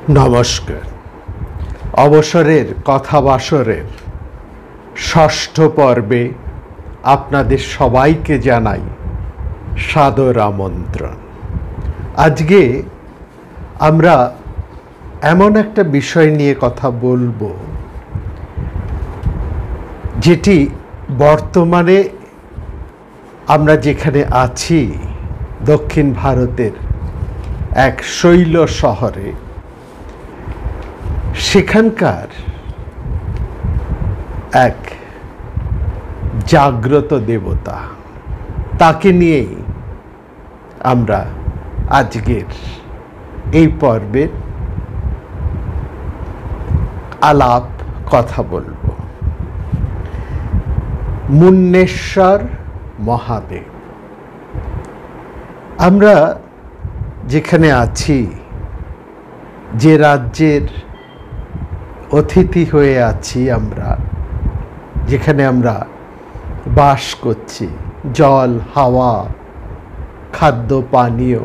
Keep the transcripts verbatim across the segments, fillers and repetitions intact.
নমস্কার। অবসরের কথাবাসরের ষষ্ঠ পর্বে আপনাদের সবাইকে জানাই সাদর আমন্ত্রণ। আজকে আমরা এমন একটা বিষয় নিয়ে কথা বলবো যেটি বর্তমানে আমরা যেখানে আছি দক্ষিণ ভারতের এক শৈল শহরে, সেখানকার এক জাগ্রত দেবতা, তাকে নিয়েই আমরা আজকের এই পর্বের আলাপ কথা বলবো। মুন্নেশ্বর মহাদেব। আমরা যেখানে আছি, যে রাজ্যের অতিথি হয়ে আছি, আমরা যেখানে আমরা বাস করছি, জল, হাওয়া, খাদ্য পানীয়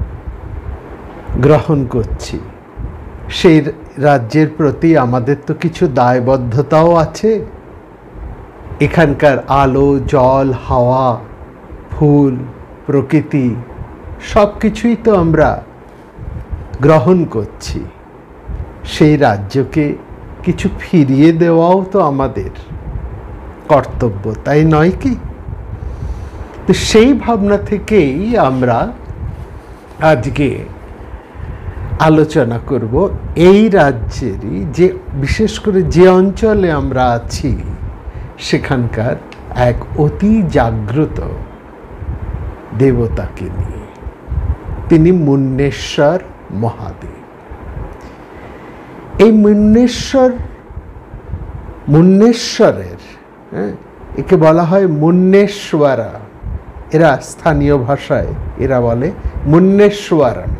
গ্রহণ করছি, সেই রাজ্যের প্রতি আমাদের তো কিছু দায়বদ্ধতাও আছে। এখানকার আলো, জল, হাওয়া, ফুল, প্রকৃতি সব কিছুই তো আমরা গ্রহণ করছি। সেই রাজ্যকে কিছু ফিরিয়ে দেওয়াও তো আমাদের কর্তব্য, তাই নয় কি? তো সেই ভাবনা থেকেই আমরা আজকে আলোচনা করব এই রাজ্যেরই, যে বিশেষ করে যে অঞ্চলে আমরা আছি সেখানকার এক অতি জাগ্রত দেবতাকে নিয়ে। তিনি মুন্নেশ্বর মহাদেব। এই মুন্নেশ্বর মুন্নেশ্বরের হ্যাঁ একে বলা হয় মুন্নেশ্বরা। এরা স্থানীয় ভাষায় এরা বলে মুন্নেশ্বরম।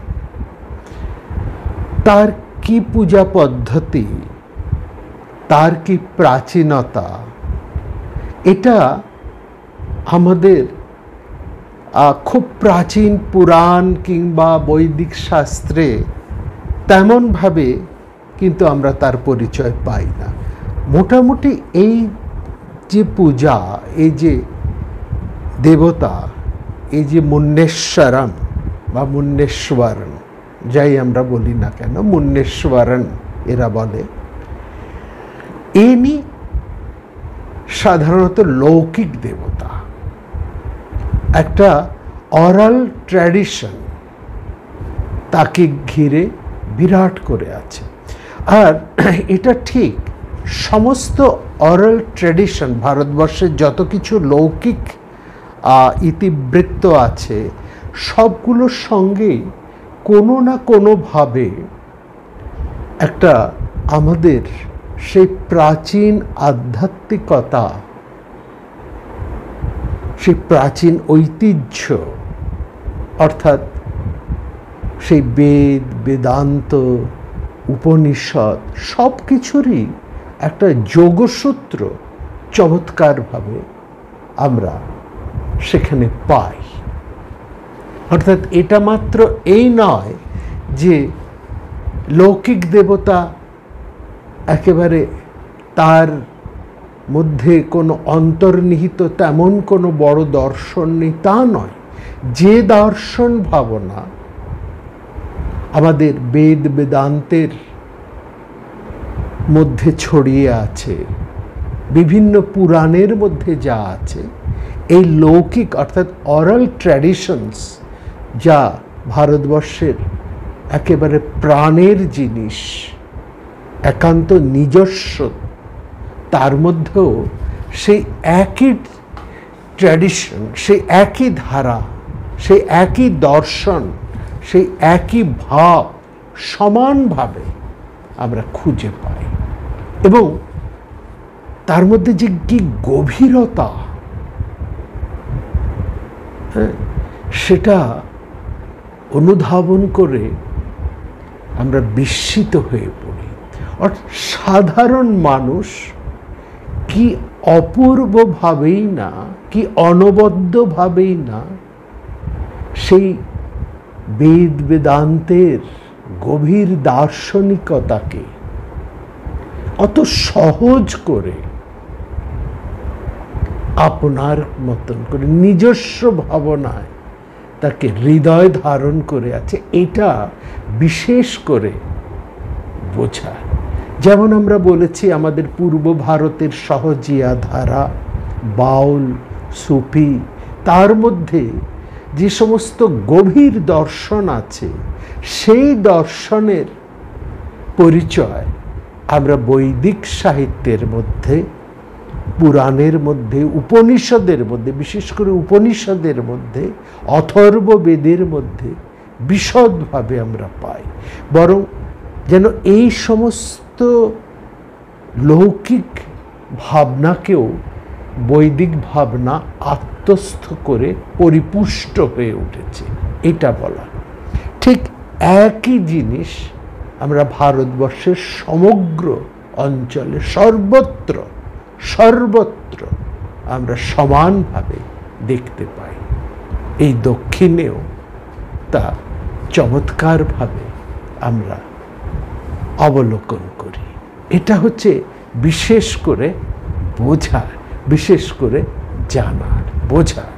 তার কি পূজা পদ্ধতি, তার কি প্রাচীনতা, এটা আমাদের খুব প্রাচীন পুরাণ কিংবা বৈদিক শাস্ত্রে তেমনভাবে কিন্তু আমরা তার পরিচয় পাই না। মোটামুটি এই যে পূজা, এই যে দেবতা, এই যে মুন্নেশ্বরম বা মুন্নেশ্বরন, যাই আমরা বলি না কেন, মুন্নেশ্বরন এরা বলে, ইনি সাধারণত লৌকিক দেবতা। একটা অরাল ট্র্যাডিশন তাকে ঘিরে বিরাট করে আছে। আর এটা ঠিক, সমস্ত অরাল ট্র্যাডিশন, ভারতবর্ষের যত কিছু লৌকিক ইতিবৃত্ত আছে, সবগুলোর সঙ্গেই কোনো না কোনোভাবে একটা আমাদের সেই প্রাচীন আধ্যাত্মিকতা, সেই প্রাচীন ঐতিহ্য, অর্থাৎ সেই বেদ, বেদান্ত, উপনিষদ সব কিছুরই একটা যোগসূত্র চমৎকারভাবে আমরা সেখানে পাই। অর্থাৎ এটা মাত্র এই নয় যে লৌকিক দেবতা একেবারে তার মধ্যে কোনো অন্তর্নিহিত তেমন কোনো বড় দর্শন নেই, তা নয়। যে দর্শন ভাবনা আমাদের বেদ বেদান্তের মধ্যে ছড়িয়ে আছে, বিভিন্ন পুরাণের মধ্যে যা আছে, এই লৌকিক অর্থাৎ অরাল ট্র্যাডিশনস, যা ভারতবর্ষের একেবারে প্রাণের জিনিস, একান্ত নিজস্ব, তার মধ্যেও সেই একই ট্র্যাডিশন, সেই একই ধারা, সেই একই দর্শন, সেই একই ভাব সমানভাবে আমরা খুঁজে পাই। এবং তার মধ্যে যে কি গভীরতা, হ্যাঁ, সেটা অনুধাবন করে আমরা বিস্মিত হয়ে পড়ি। অর্থাৎ সাধারণ মানুষ কি অপূর্বভাবেই না, কি অনবদ্যভাবেই না সেই বেদ বেদান্তের গভীর দার্শনিকতাকে অত সহজ করে আপনার মতন করে নিজস্ব ভাবনায় তাকে হৃদয় ধারণ করে আছে, এটা বিশেষ করে বোঝা। যেমন আমরা বলেছি আমাদের পূর্ব ভারতের সহজিয়া ধারা, বাউল, সুফি, তার মধ্যে যে সমস্ত গভীর দর্শন আছে, সেই দর্শনের পরিচয় আমরা বৈদিক সাহিত্যের মধ্যে, পুরাণের মধ্যে, উপনিষদের মধ্যে, বিশেষ করে উপনিষদের মধ্যে, অথর্ববেদের মধ্যে বিশদভাবে আমরা পাই। বরং যেন এই সমস্ত লৌকিক ভাবনাকেও বৈদিক ভাবনা আত্মস্থ করে পরিপুষ্ট হয়ে উঠেছে, এটা বলা। ঠিক একই জিনিস আমরা ভারতবর্ষের সমগ্র অঞ্চলে সর্বত্র সর্বত্র আমরা সমানভাবে দেখতে পাই। এই দক্ষিণেও তা চমৎকারভাবে আমরা অবলোকন করি। এটা হচ্ছে বিশেষ করে বোঝার, বিশেষ করে জানার, বোঝার।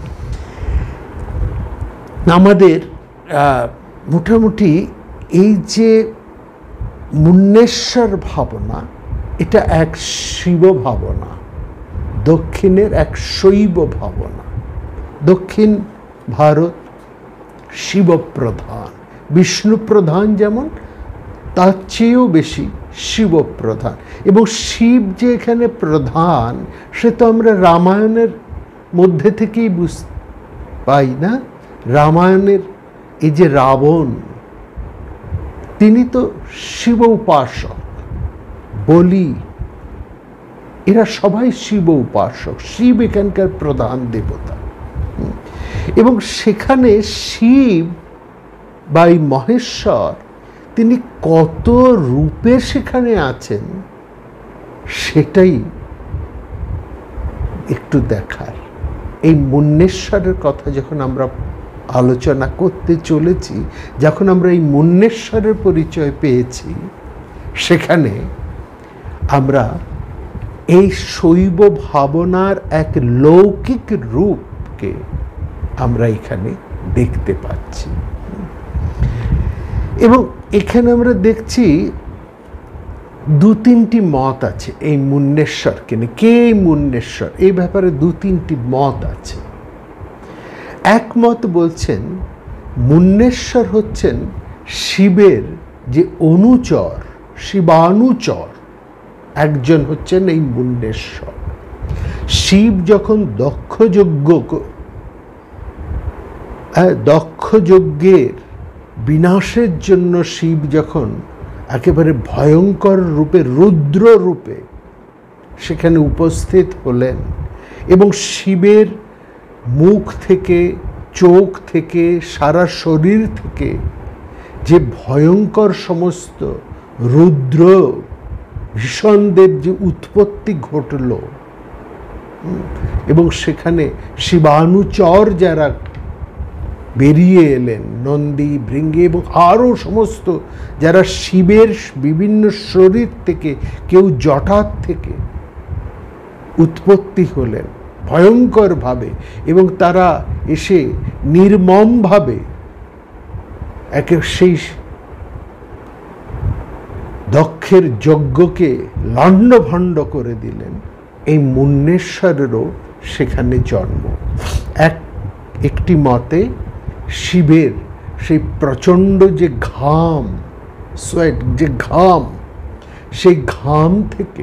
আমাদের মোটামুটি এই যে মুন্নেশ্বর ভাবনা, এটা এক শিব ভাবনা, দক্ষিণের এক শৈব ভাবনা। দক্ষিণ ভারত শিবপ্রধান, বিষ্ণু প্রধান যেমন, তার চেয়েও বেশি শিবপ্রধান। এবং শিব যে এখানে প্রধান, সে তো আমরা রামায়ণের মধ্যে থেকেই বুঝতে পাই না। রামায়ণের এই যে রাবণ, তিনি তো শিব উপাসক, বলি, এরা সবাই শিব উপাসক। শিব এখানকার প্রধান দেবতা। এবং সেখানে শিব বা এই মহেশ্বর, তিনি কত রূপে সেখানে আছেন, সেটাই একটু দেখার। এই মুন্নেশ্বরের কথা যখন আমরা আলোচনা করতে চলেছি, যখন আমরা এই মুন্নেশ্বরের পরিচয় পেয়েছি, সেখানে আমরা এই শৈব ভাবনার এক লৌকিক রূপকে আমরা এখানে দেখতে পাচ্ছি। এবং এখানে আমরা দেখছি দু তিনটি মত আছে এই মুন্নেশ্বরকে নিয়ে। কে এই মুন্নেশ্বর, এই ব্যাপারে দু তিনটি মত আছে। এক মত বলছেন মুন্নেশ্বর হচ্ছেন শিবের যে অনুচর, শিবানুচর একজন হচ্ছেন এই মুন্নেশ্বর। শিব যখন দক্ষযজ্ঞ দক্ষযজ্ঞের বিনাশের জন্য শিব যখন একেবারে ভয়ঙ্কর রূপে, রুদ্র রূপে সেখানে উপস্থিত হলেন, এবং শিবের মুখ থেকে, চোখ থেকে, সারা শরীর থেকে যে ভয়ঙ্কর সমস্ত রুদ্র ভীষণদের যে উৎপত্তি ঘটল, এবং সেখানে শিবানুচর যারা বেরিয়ে এলেন, নন্দী, ভৃঙ্গি এবং আরও সমস্ত যারা শিবের বিভিন্ন শরীর থেকে, কেউ জটার থেকে উৎপত্তি হলেন ভয়ঙ্করভাবে, এবং তারা এসে নির্মমভাবে একে সেই দক্ষের যজ্ঞকে লণ্ডভণ্ড করে দিলেন। এই মুন্নেশ্বরেরও সেখানে জন্ম। এক একটি মতে শিবের সেই প্রচণ্ড যে ঘাম, সোয়েট, যে ঘাম, সেই ঘাম থেকে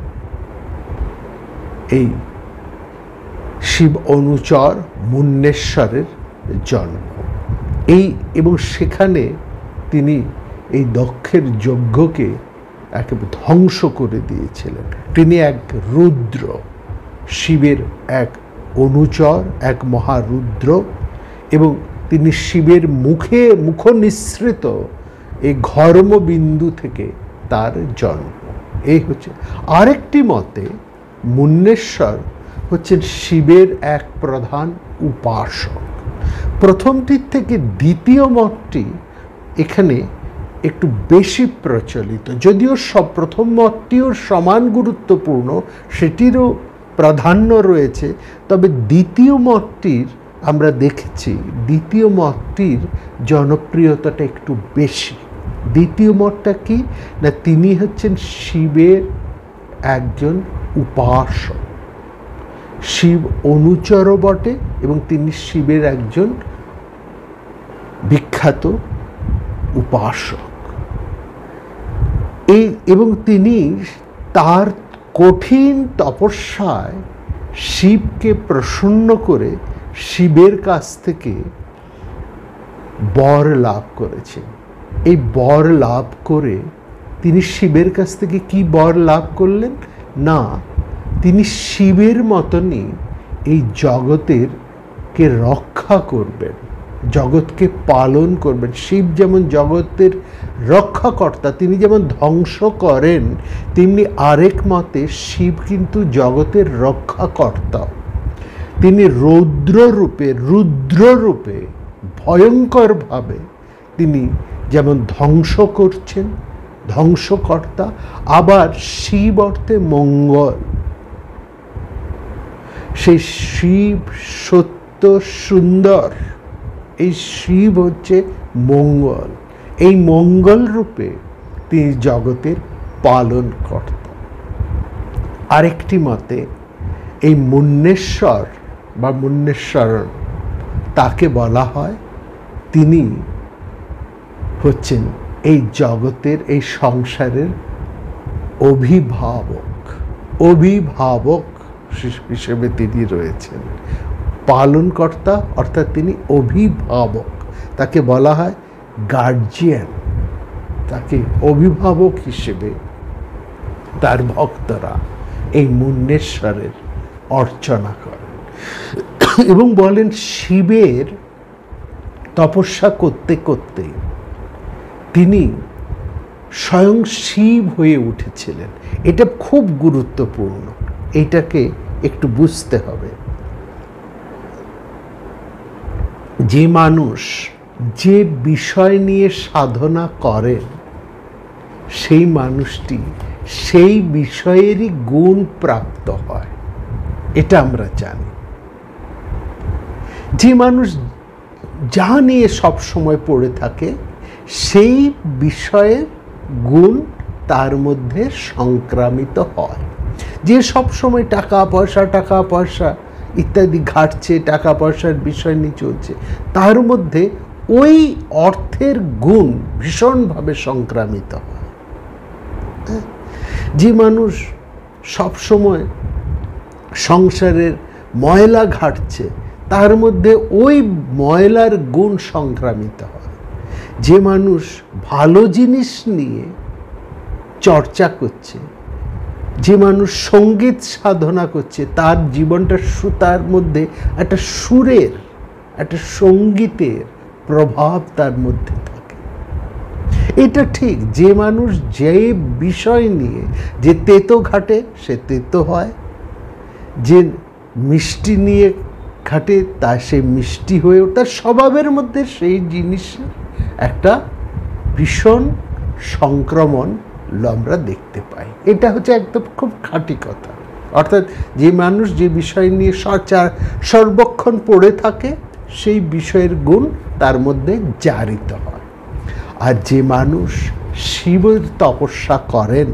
এই শিব অনুচর মুন্নেশ্বরের জন্ম। এই এবং সেখানে তিনি এই দক্ষের যজ্ঞকে একেবারে ধ্বংস করে দিয়েছিলেন। তিনি এক রুদ্র, শিবের এক অনুচর, এক মহারুদ্র, এবং তিনি শিবের মুখে মুখ নিঃসৃত এই ঘর্মবিন্দু থেকে তার জন্ম। এই হচ্ছে। আরেকটি মতে মুন্নেশ্বর হচ্ছেন শিবের এক প্রধান উপাসক। প্রথমটির থেকে দ্বিতীয় মতটি এখানে একটু বেশি প্রচলিত, যদিও সব প্রথম মতটিও সমান গুরুত্বপূর্ণ, সেটিরও প্রাধান্য রয়েছে, তবে দ্বিতীয় মতটির আমরা দেখেছি দ্বিতীয় মতটির জনপ্রিয়তাটা একটু বেশি। দ্বিতীয় মতটা কি না, তিনি হচ্ছেন শিবের একজন উপাসক, শিব অনুচরও বটে এবং তিনি শিবের একজন বিখ্যাত উপাসক। এই এবং তিনি তার কঠিন তপস্যায় শিবকে প্রসন্ন করে শিবের কাছ থেকে বর লাভ করেছেন। এই বর লাভ করে তিনি শিবের কাছ থেকে কি বর লাভ করলেন না, তিনি শিবের মতনই এই জগতের কে রক্ষা করবেন, জগৎকে পালন করবেন। শিব যেমন জগতের রক্ষাকর্তা, তিনি যেমন ধ্বংস করেন, তেমনি আরেক মতে শিব কিন্তু জগতের রক্ষাকর্তা। তিনি রৌদ্ররূপে রুদ্ররূপে ভয়ঙ্করভাবে তিনি যেমন ধ্বংস করছেন, ধ্বংসকর্তা, আবার শিব অর্থে মঙ্গল। সেই শিব সত্য সুন্দর, এই শিব হচ্ছে মঙ্গল, এই মঙ্গল রূপে তিনি জগতের পালনকর্তা। আরেকটি মতে এই মুন্নেশ্বর বা মুন্নেশ্বরণ তাকে বলা হয়, তিনি হচ্ছেন এই জগতের এই সংসারের অভিভাবক, অভিভাবক হিসেবে তিনি রয়েছেন। পালনকর্তা অর্থাৎ তিনি অভিভাবক, তাকে বলা হয় গার্জিয়ান, তাকে অভিভাবক হিসেবে তার ভক্তরা এই মুন্নেশ্বরের অর্চনা করেন এবং বলেন শিবের তপস্যা করতে করতে তিনি স্বয়ং শিব হয়ে উঠেছিলেন। এটা খুব গুরুত্বপূর্ণ, এইটাকে একটু বুঝতে হবে। যে মানুষ যে বিষয় নিয়ে সাধনা করেন সেই মানুষটি সেই বিষয়েরই গুণ প্রাপ্ত হয়, এটা আমরা জানি। যে মানুষ যা নিয়ে সব সময় পড়ে থাকে সেই বিষয়ের গুণ তার মধ্যে সংক্রামিত হয়। যে সব সময় টাকা পয়সা টাকা পয়সা ইত্যাদি ঘাটছে, টাকা পয়সার বিষয় নিয়ে চলছে, তার মধ্যে ওই অর্থের গুণ ভীষণভাবে সংক্রামিত হয়। যে মানুষ সব সময় সংসারের ময়লা ঘাটছে, তার মধ্যে ওই ময়লার গুণ সংক্রামিত হয়। যে মানুষ ভালো জিনিস নিয়ে চর্চা করছে, যে মানুষ সঙ্গীত সাধনা করছে, তার জীবনটা তার মধ্যে একটা সুরের, একটা সঙ্গীতের প্রভাব তার মধ্যে থাকে। এটা ঠিক, যে মানুষ যে বিষয় নিয়ে, যে তেতো ঘাটে সে তেতো হয়, যে মিষ্টি নিয়ে ঘাটে তা সে মিষ্টি হয়ে ওঠে। তার স্বভাবের মধ্যে সেই জিনিসের একটা ভীষণ সংক্রমণ আমরা দেখতে পাই। এটা হচ্ছে একদম খুব খাঁটি কথা। অর্থাৎ যে মানুষ যে বিষয় নিয়ে সর্বক্ষণ পড়ে থাকে সেই বিষয়ের গুণ তার মধ্যে জারিত হয়। আর যে মানুষ শিবের তপস্যা করেন,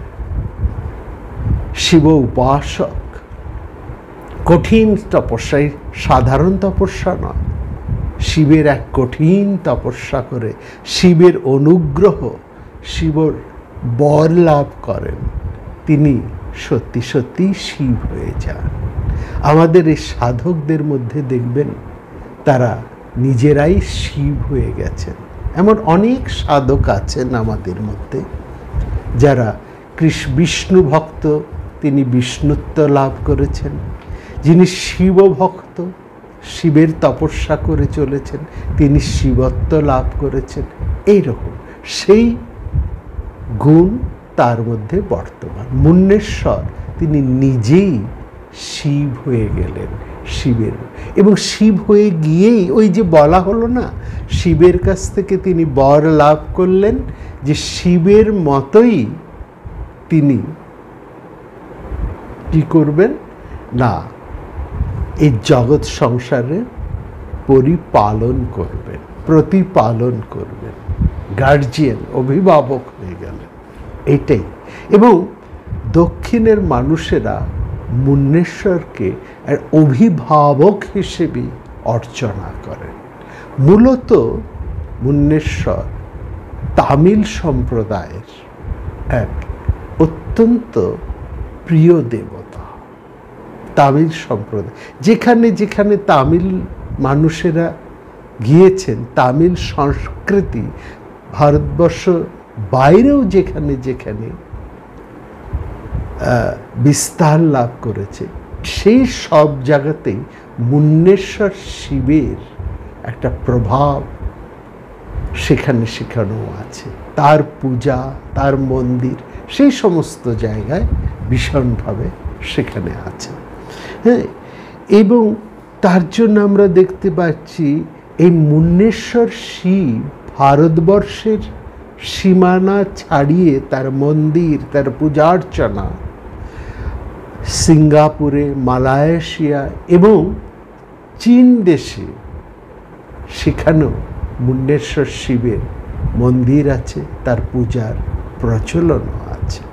শিব উপাসক, কঠিন তপস্যায়, সাধারণ তপস্যা নয়, শিবের এক কঠিন তপস্যা করে শিবের অনুগ্রহ, শিবর বর লাভ করেন, তিনি সত্যি সত্যি শিব হয়ে যান। আমাদের এই সাধকদের মধ্যে দেখবেন তারা নিজেরাই শিব হয়ে গেছেন। এমন অনেক সাধক আছেন আমাদের মধ্যে যারা কৃষ্ণ বিষ্ণু ভক্ত, তিনি বিষ্ণুত্ব লাভ করেছেন। যিনি শিব ভক্ত, শিবের তপস্যা করে চলেছেন, তিনি শিবত্ব লাভ করেছেন। এইরকম সেই গুণ তার মধ্যে বর্তমান। মুন্নেশ্বর তিনি নিজেই শিব হয়ে গেলেন, শিবের, এবং শিব হয়ে গিয়েই ওই যে বলা হলো না, শিবের কাছ থেকে তিনি বর লাভ করলেন যে শিবের মতোই তিনি কি করবেন না, এই জগৎ সংসারের পরিপালন করবেন, প্রতিপালন করবেন, গার্জিয়ান, অভিভাবক হয়ে গেলেন, এটাই। এবং দক্ষিণের মানুষেরা মুন্নেশ্বরকে এক অভিভাবক হিসেবে অর্চনা করেন। মূলত মুন্নেশ্বর তামিল সম্প্রদায়ের এক অত্যন্ত প্রিয় দেবতা। তামিল সম্প্রদায়, যেখানে যেখানে তামিল মানুষেরা গিয়েছেন, তামিল সংস্কৃতি ভারতবর্ষ বাইরেও যেখানে যেখানে বিস্তার লাভ করেছে, সেই সব জায়গাতেই মুন্নেশ্বর শিবের একটা প্রভাব সেখানে সেখানেও আছে। তার পূজা, তার মন্দির সেই সমস্ত জায়গায় ভীষণভাবে সেখানে আছে। হ্যাঁ, এবং তার জন্য আমরা দেখতে পাচ্ছি এই মুন্নেশ্বর শিব ভারতবর্ষের সীমানা ছাড়িয়ে তার মন্দির, তার পূজা অর্চনা সিঙ্গাপুরে, মালয়েশিয়া এবং চীন দেশে, সেখানেও মুন্নেশ্বর শিবের মন্দির আছে, তার পূজার প্রচলনও আছে।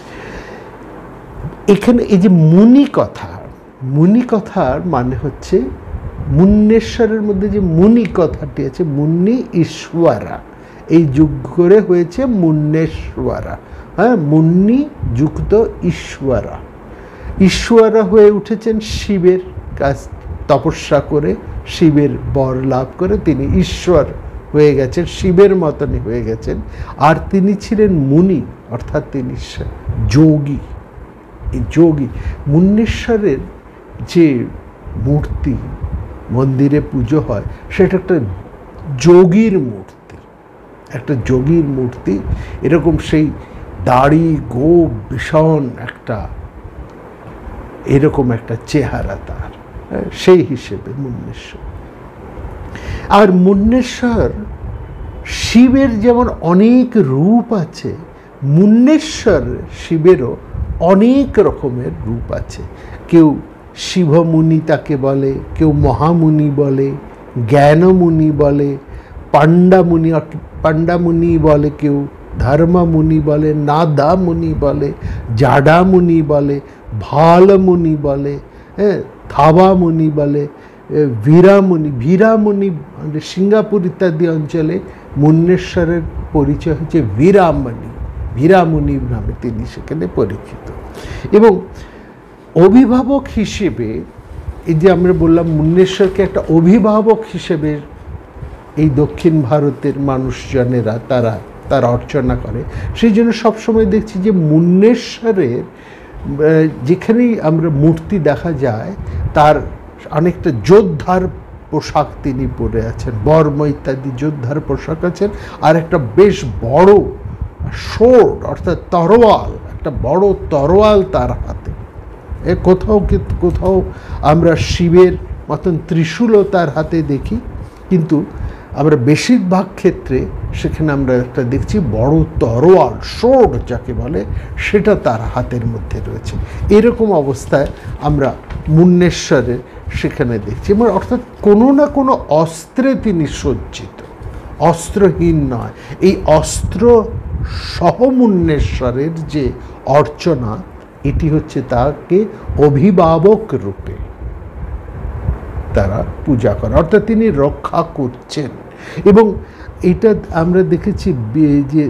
এখানে এই যে মুনি কথা, মুনি কথার মানে হচ্ছে মুন্নেশ্বরের মধ্যে যে মুনি কথাটি আছে, মুন্নি ঈশ্বরা, এই যুগ করে হয়েছে মুন্নেশ্বরা। হ্যাঁ, মুন্নি যুক্ত ঈশ্বরা, ঈশ্বরা হয়ে উঠেছেন শিবের কাজ তপস্যা করে, শিবের বর লাভ করে তিনি ঈশ্বর হয়ে গেছেন, শিবের মতনই হয়ে গেছেন। আর তিনি ছিলেন মুনি, অর্থাৎ তিনি যোগী। এই যোগী মুন্নেশ্বরের যে মূর্তি মন্দিরে পুজো হয়, সেটা একটা যোগীর মূর্তি, একটা যোগীর মূর্তি। এরকম সেই দাড়ি, গোপ, ভীষণ একটা এরকম একটা চেহারা তার, সেই হিসেবে মুন্নেশ্বর। আর মুন্নেশ্বর শিবের যেমন অনেক রূপ আছে, মুন্নেশ্বর শিবেরও অনেক রকমের রূপ আছে। কেউ শিবমুনি তাকে বলে, কেউ মহামুনি বলে, জ্ঞানমুনি বলে, পাণ্ডামুনি পাণ্ডামুনি বলে, কেউ ধর্মমুনি বলে, নাদামুনি বলে, জাডামুনি বলে, ভালমুনি বলে, হ্যাঁ, থাবামুনি বলে, বীরামুনি। বীরামুনি মানে সিঙ্গাপুর ইত্যাদি অঞ্চলে মুন্নেশ্বরের পরিচয় হচ্ছে বীরামণি, বীরামুনি নামে তিনি সেখানে পরিচিত। এবং অভিভাবক হিসেবে, এই যে আমরা বললাম মুন্নেশ্বরকে একটা অভিভাবক হিসেবে এই দক্ষিণ ভারতের মানুষজনেরা তারা তার অর্চনা করে। সেই জন্য সবসময় দেখছি যে মুন্নেশ্বরের যেখানেই আমরা মূর্তি দেখা যায়, তার অনেকটা যোদ্ধার পোশাক তিনি পরে আছেন, বর্ম ইত্যাদি যোদ্ধার পোশাক আছেন, আর একটা বেশ বড় শোর্ড অর্থাৎ তরোয়াল, একটা বড় তরোয়াল তার হাতে। এ কোথাও কোথাও আমরা শিবের মতন ত্রিশূলও তার হাতে দেখি, কিন্তু আমরা বেশিরভাগ ক্ষেত্রে সেখানে আমরা একটা দেখছি বড় তরোয়াল, শোর্ড যাকে বলে, সেটা তার হাতের মধ্যে রয়েছে। এরকম অবস্থায় আমরা মুন্নেশ্বরের সেখানে দেখছি, মানে অর্থাৎ কোনো না কোনো অস্ত্রে তিনি সজ্জিত, অস্ত্রহীন নয়। এই অস্ত্র সহ মুন্নেশ্বরের যে অর্চনা, এটি হচ্ছে তাকে অভিভাবক রূপে তারা পূজা করে, অর্থাৎ তিনি রক্ষা করছেন। এবং এটা আমরা দেখেছি যে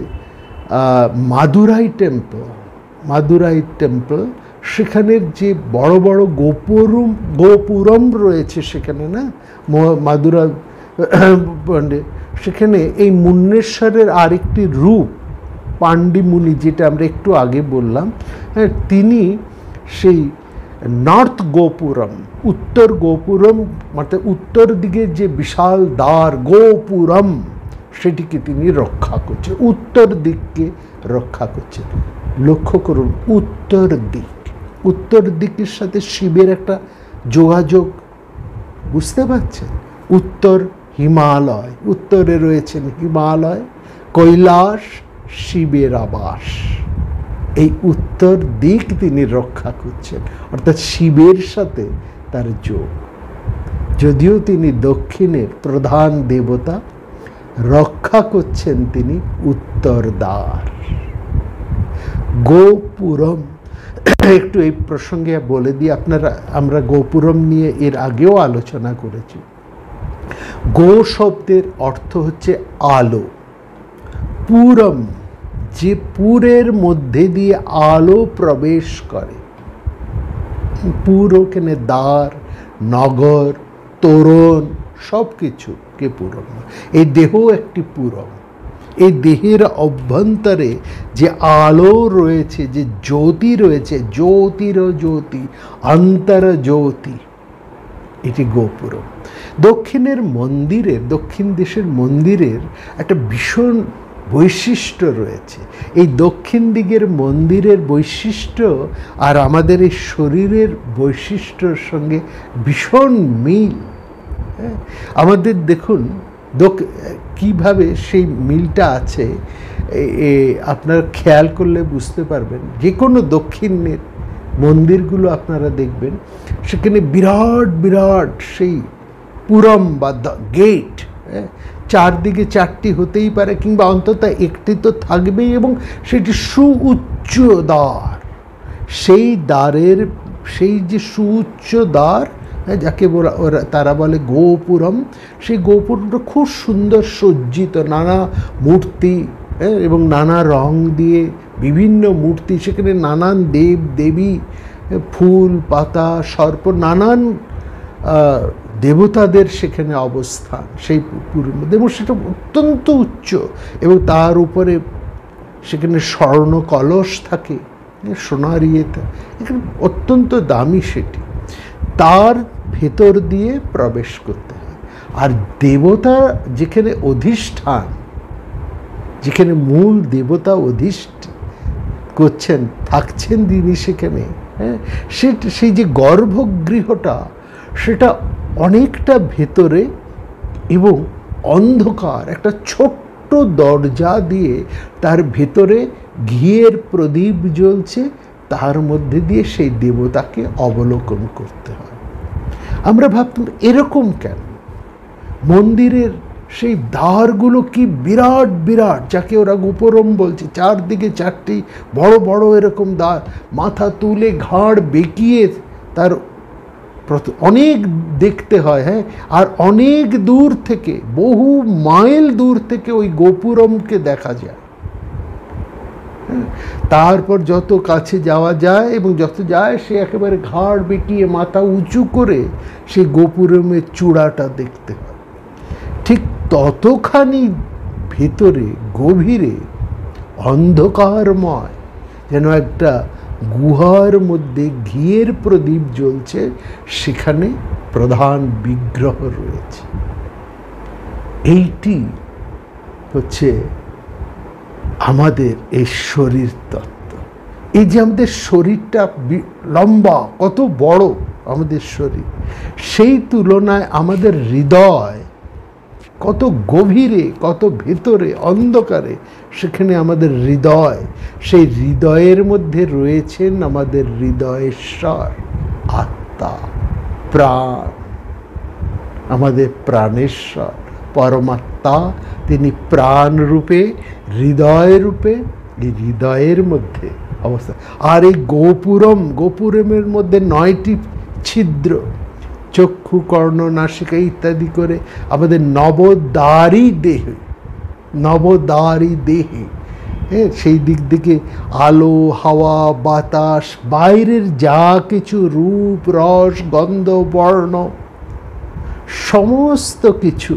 মাদুরাই টেম্পল, মাদুরাই টেম্পল সেখানের যে বড় বড় গোপুরম গোপুরম রয়েছে সেখানে, না মাদুরা সেখানে এই মুন্নেশ্বরের আরেকটি রূপ পান্ডিমুনি, যেটা আমরা একটু আগে বললাম, হ্যাঁ, তিনি সেই নর্থ গোপুরম, উত্তর গোপুরম, মানে উত্তর দিকে যে বিশাল দ্বার গোপুরম, সেটিকে তিনি রক্ষা করছেন, উত্তর দিককে রক্ষা করছেন। লক্ষ্য করুন, উত্তর দিক, উত্তর দিকের সাথে শিবের একটা যোগাযোগ বুঝতে পারছেন? উত্তর হিমালয়, উত্তরে রয়েছেন হিমালয়, কৈলাস, শিবের আবাস। এই উত্তর দিক তিনি রক্ষা করছেন, অর্থাৎ শিবের সাথে তার যোগ। যদিও তিনি দক্ষিণের প্রধান দেবতা, রক্ষা করছেন তিনি উত্তর দ্বার। গোপুরম, একটু এই প্রসঙ্গে বলে দিই, আপনারা আমরা গোপুরম নিয়ে এর আগেও আলোচনা করেছি। গো শব্দের অর্থ হচ্ছে আলো। পুরম, যে পুরের মধ্যে দিয়ে আলো প্রবেশ করে। পুর ওখানে দ্বার, নগর, তোরণ সব কিছুকে পুরম। এই দেহ একটি পুরম। এই দেহের অভ্যন্তরে যে আলো রয়েছে, যে জ্যোতি রয়েছে, জ্যোতির জ্যোতি, অন্তর জ্যোতি, এটি গোপুরম। দক্ষিণের মন্দিরের, দক্ষিণ দেশের মন্দিরের একটা ভীষণ বৈশিষ্ট্য রয়েছে। এই দক্ষিণ দিকের মন্দিরের বৈশিষ্ট্য আর আমাদের এই শরীরের বৈশিষ্ট্যর সঙ্গে ভীষণ মিল। আমাদের দেখুন কিভাবে সেই মিলটা আছে, আপনারা খেয়াল করলে বুঝতে পারবেন। যে কোনো দক্ষিণের মন্দিরগুলো আপনারা দেখবেন, সেখানে বিরাট বিরাট সেই পুরম বা গেট, চারদিকে চারটি হতেই পারে, কিংবা অন্তত একটি তো থাকবেই, এবং সেটি সুউচ্চ দ্বার। সেই দ্বারের, সেই যে সুউচ্চ দ্বার, যাকে ওরা তারা বলে গোপুরম, সেই গোপুরমটা খুব সুন্দর সজ্জিত, নানা মূর্তি এবং নানা রং দিয়ে বিভিন্ন মূর্তি, সেখানে নানান দেব দেবী, ফুল পাতা, সর্প, নানান দেবতাদের সেখানে অবস্থান সেই পুরীর মধ্যে, এবং সেটা অত্যন্ত উচ্চ, এবং তার উপরে সেখানে স্বর্ণ কলস থাকে, সোনার ইয়েতে, এখানে অত্যন্ত দামি সেটি। তার ভেতর দিয়ে প্রবেশ করতে হয়। আর দেবতা যেখানে অধিষ্ঠান, যেখানে মূল দেবতা অধিষ্ঠিত করছেন, থাকছেন তিনি সেখানে, হ্যাঁ, সে সেই যে গর্ভগৃহটা, সেটা অনেকটা ভেতরে এবং অন্ধকার, একটা ছোট্ট দরজা দিয়ে তার ভেতরে ঘিয়ের প্রদীপ জ্বলছে, তার মধ্যে দিয়ে সেই দেবতাকে অবলোকন করতে হয়। আমরা ভাবতাম এরকম কেন? মন্দিরের সেই দ্বারগুলো কি বিরাট বিরাট, যাকে ওরা গোপুরম বলছে, চারদিকে চারটি বড় বড় এরকম দ্বার, মাথা তুলে ঘাড় বেঁকিয়ে তার অনেক দেখতে হয়, হ্যাঁ, আর অনেক দূর থেকে, বহু মাইল দূর থেকে ওই গোপুরমকে দেখা যায়। তারপর যত কাছে যাওয়া যায় এবং যত যায়, সে একেবারে ঘাড় বেঁকিয়ে মাথা উঁচু করে সেই গোপুরমের চূড়াটা দেখতে হয়। ঠিক ততখানি ভেতরে গভীরে অন্ধকারময়, যেন একটা গুহার মধ্যে ঘিয়ের প্রদীপ জ্বলছে, সেখানে প্রধান বিগ্রহ রয়েছে। এইটি হচ্ছে আমাদের এই শরীর তত্ত্ব। এই যে আমাদের শরীরটা লম্বা, কত বড় আমাদের শরীর, সেই তুলনায় আমাদের হৃদয় কত গভীরে, কত ভেতরে অন্ধকারে, সেখানে আমাদের হৃদয়, সেই হৃদয়ের মধ্যে রয়েছেন আমাদের হৃদয়েশ্বর, আত্মা, প্রাণ, আমাদের প্রাণেশ্বর পরমাত্মা। তিনি প্রাণ রূপে, হৃদয় রূপে, এই হৃদয়ের মধ্যে অবস্থা। আর এই গোপুরম, গোপুরমের মধ্যে নয়টি ছিদ্র, চক্ষু, কর্ণ, নাসিকা ইত্যাদি করে আমাদের নবদ্বারী দেহে, নবদ্বারী দেহে, হ্যাঁ, সেই দিক থেকে আলো, হাওয়া, বাতাস, বাইরের যা কিছু রূপ, রস, গন্ধ, বর্ণ, সমস্ত কিছু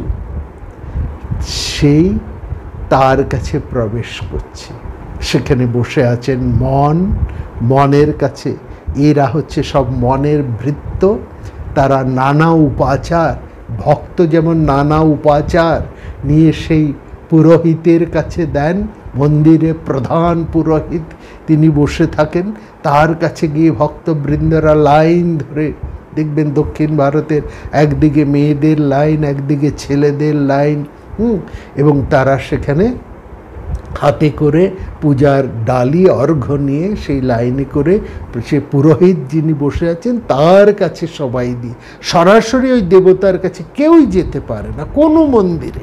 সেই তার কাছে প্রবেশ করছে। সেখানে বসে আছেন মন, মনের কাছে এরা হচ্ছে সব মনের ভৃত্য। তারা নানা উপাচার, ভক্ত যেমন নানা উপাচার নিয়ে সেই পুরোহিতের কাছে দেন, মন্দিরে প্রধান পুরোহিত তিনি বসে থাকেন, তার কাছে গিয়ে ভক্তবৃন্দরা লাইন ধরে দেখবেন দক্ষিণ ভারতের একদিকে মেয়েদের লাইন, একদিকে ছেলেদের লাইন, হুম এবং তারা সেখানে হাতে করে পূজার ডালি অর্ঘ্য নিয়ে সেই লাইনে করে সে পুরোহিত যিনি বসে আছেন তার কাছে সবাই দিয়ে, সরাসরি ওই দেবতার কাছে কেউই যেতে পারে না। কোনো মন্দিরে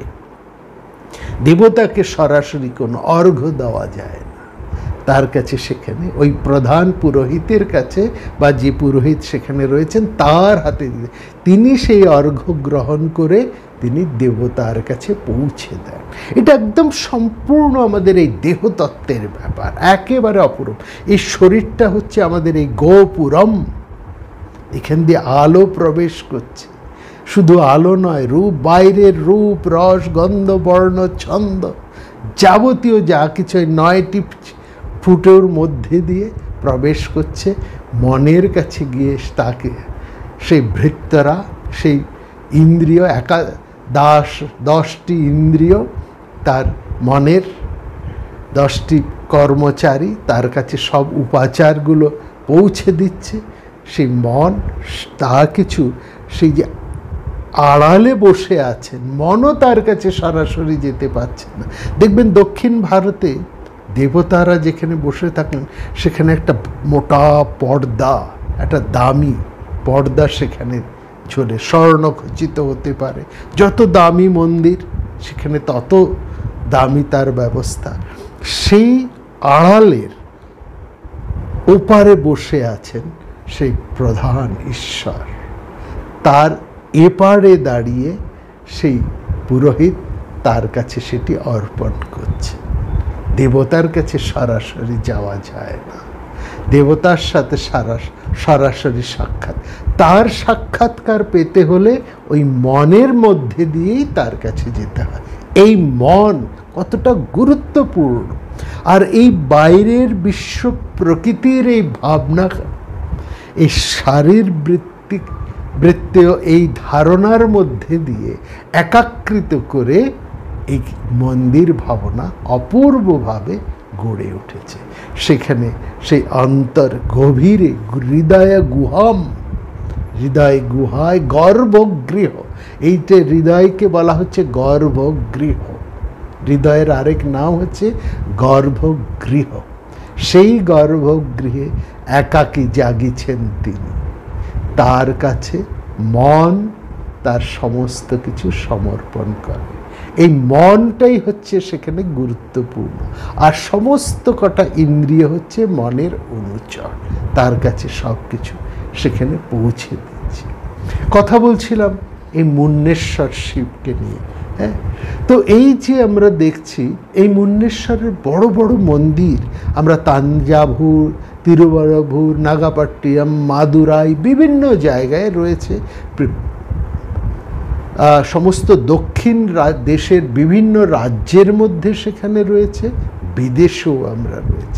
দেবতাকে সরাসরি কোনো অর্ঘ্য দেওয়া যায় না, তার কাছে সেখানে ওই প্রধান পুরোহিতের কাছে বা যে পুরোহিত সেখানে রয়েছেন তার হাতে দিয়ে তিনি সেই অর্ঘ্য গ্রহণ করে তিনি দেবতার কাছে পৌঁছে দেন। এটা একদম সম্পূর্ণ আমাদের এই দেহতত্ত্বের ব্যাপার, একেবারে অপরূপ। এই শরীরটা হচ্ছে আমাদের এই গোপুরম, এখান দিয়ে আলো প্রবেশ করছে। শুধু আলো নয়, রূপ, বাইরের রূপ, রস, গন্ধ, বর্ণ, ছন্দ, যাবতীয় যা কিছু নয়টি ফুটোর মধ্যে দিয়ে প্রবেশ করছে মনের কাছে গিয়ে তাকে সেই ভৃত্যরা, সেই ইন্দ্রিয়, একা দাস দশটি ইন্দ্রিয় তার মনের, দশটি কর্মচারী তার কাছে সব উপাচারগুলো পৌঁছে দিচ্ছে। সেই মন তা কিছু সেই যে আড়ালে বসে আছেন, মনও তার কাছে সরাসরি যেতে পারছে না। দেখবেন দক্ষিণ ভারতে দেবতারা যেখানে বসে থাকেন সেখানে একটা মোটা পর্দা, একটা দামি পর্দা সেখানে ঝোলে, স্বর্ণখচিত হতে পারে। যত দামি মন্দির সেখানে তত দামি তার ব্যবস্থা। সেই আড়ালের ওপারে বসে আছেন সেই প্রধান ঈশ্বর, তার এপারে দাঁড়িয়ে সেই পুরোহিত তার কাছে সেটি অর্পণ করছে। দেবতার কাছে সরাসরি যাওয়া যায় না, দেবতার সাথে সরাসরি সাক্ষাৎ, তার সাক্ষাৎকার পেতে হলে ওই মনের মধ্যে দিয়েই তার কাছে যেতে হয়। এই মন কতটা গুরুত্বপূর্ণ, আর এই বাইরের বিশ্ব প্রকৃতির এই ভাবনা, এই শারীরবৃত্তিক বৃত্তীয় এই ধারণার মধ্যে দিয়ে একাকৃত করে এই মন্দির ভাবনা অপূর্বভাবে গড়ে উঠেছে। সেখানে সেই অন্তর গভীরে হৃদয় গুহাম, হৃদয় গুহায় গর্ভগৃহ, এইটা হৃদয়কে বলা হচ্ছে গর্ভগৃহ। হৃদয়ের আরেক নাম হচ্ছে গর্ভগৃহ। সেই গর্ভগৃহে একাকী জাগিছেন তিনি, তার কাছে মন তার সমস্ত কিছু সমর্পণ করে। এই মনটাই হচ্ছে সেখানে গুরুত্বপূর্ণ, আর সমস্ত কটা ইন্দ্রিয় হচ্ছে মনের অনুচর, তার কাছে সব কিছু সেখানে পৌঁছে দিচ্ছে। কথা বলছিলাম এই মুন্নেশ্বর শিবকে নিয়ে, হ্যাঁ। তো এই যে আমরা দেখছি এই মুন্নেশ্বরের বড় বড় মন্দির আমরা তাঞ্জাভুর, তিরুবরভুর, নাগাপট্টিনম, মাদুরাই বিভিন্ন জায়গায় রয়েছে, সমস্ত দক্ষিণ দেশের বিভিন্ন রাজ্যের মধ্যে সেখানে রয়েছে, বিদেশেও আমরা রয়েছে।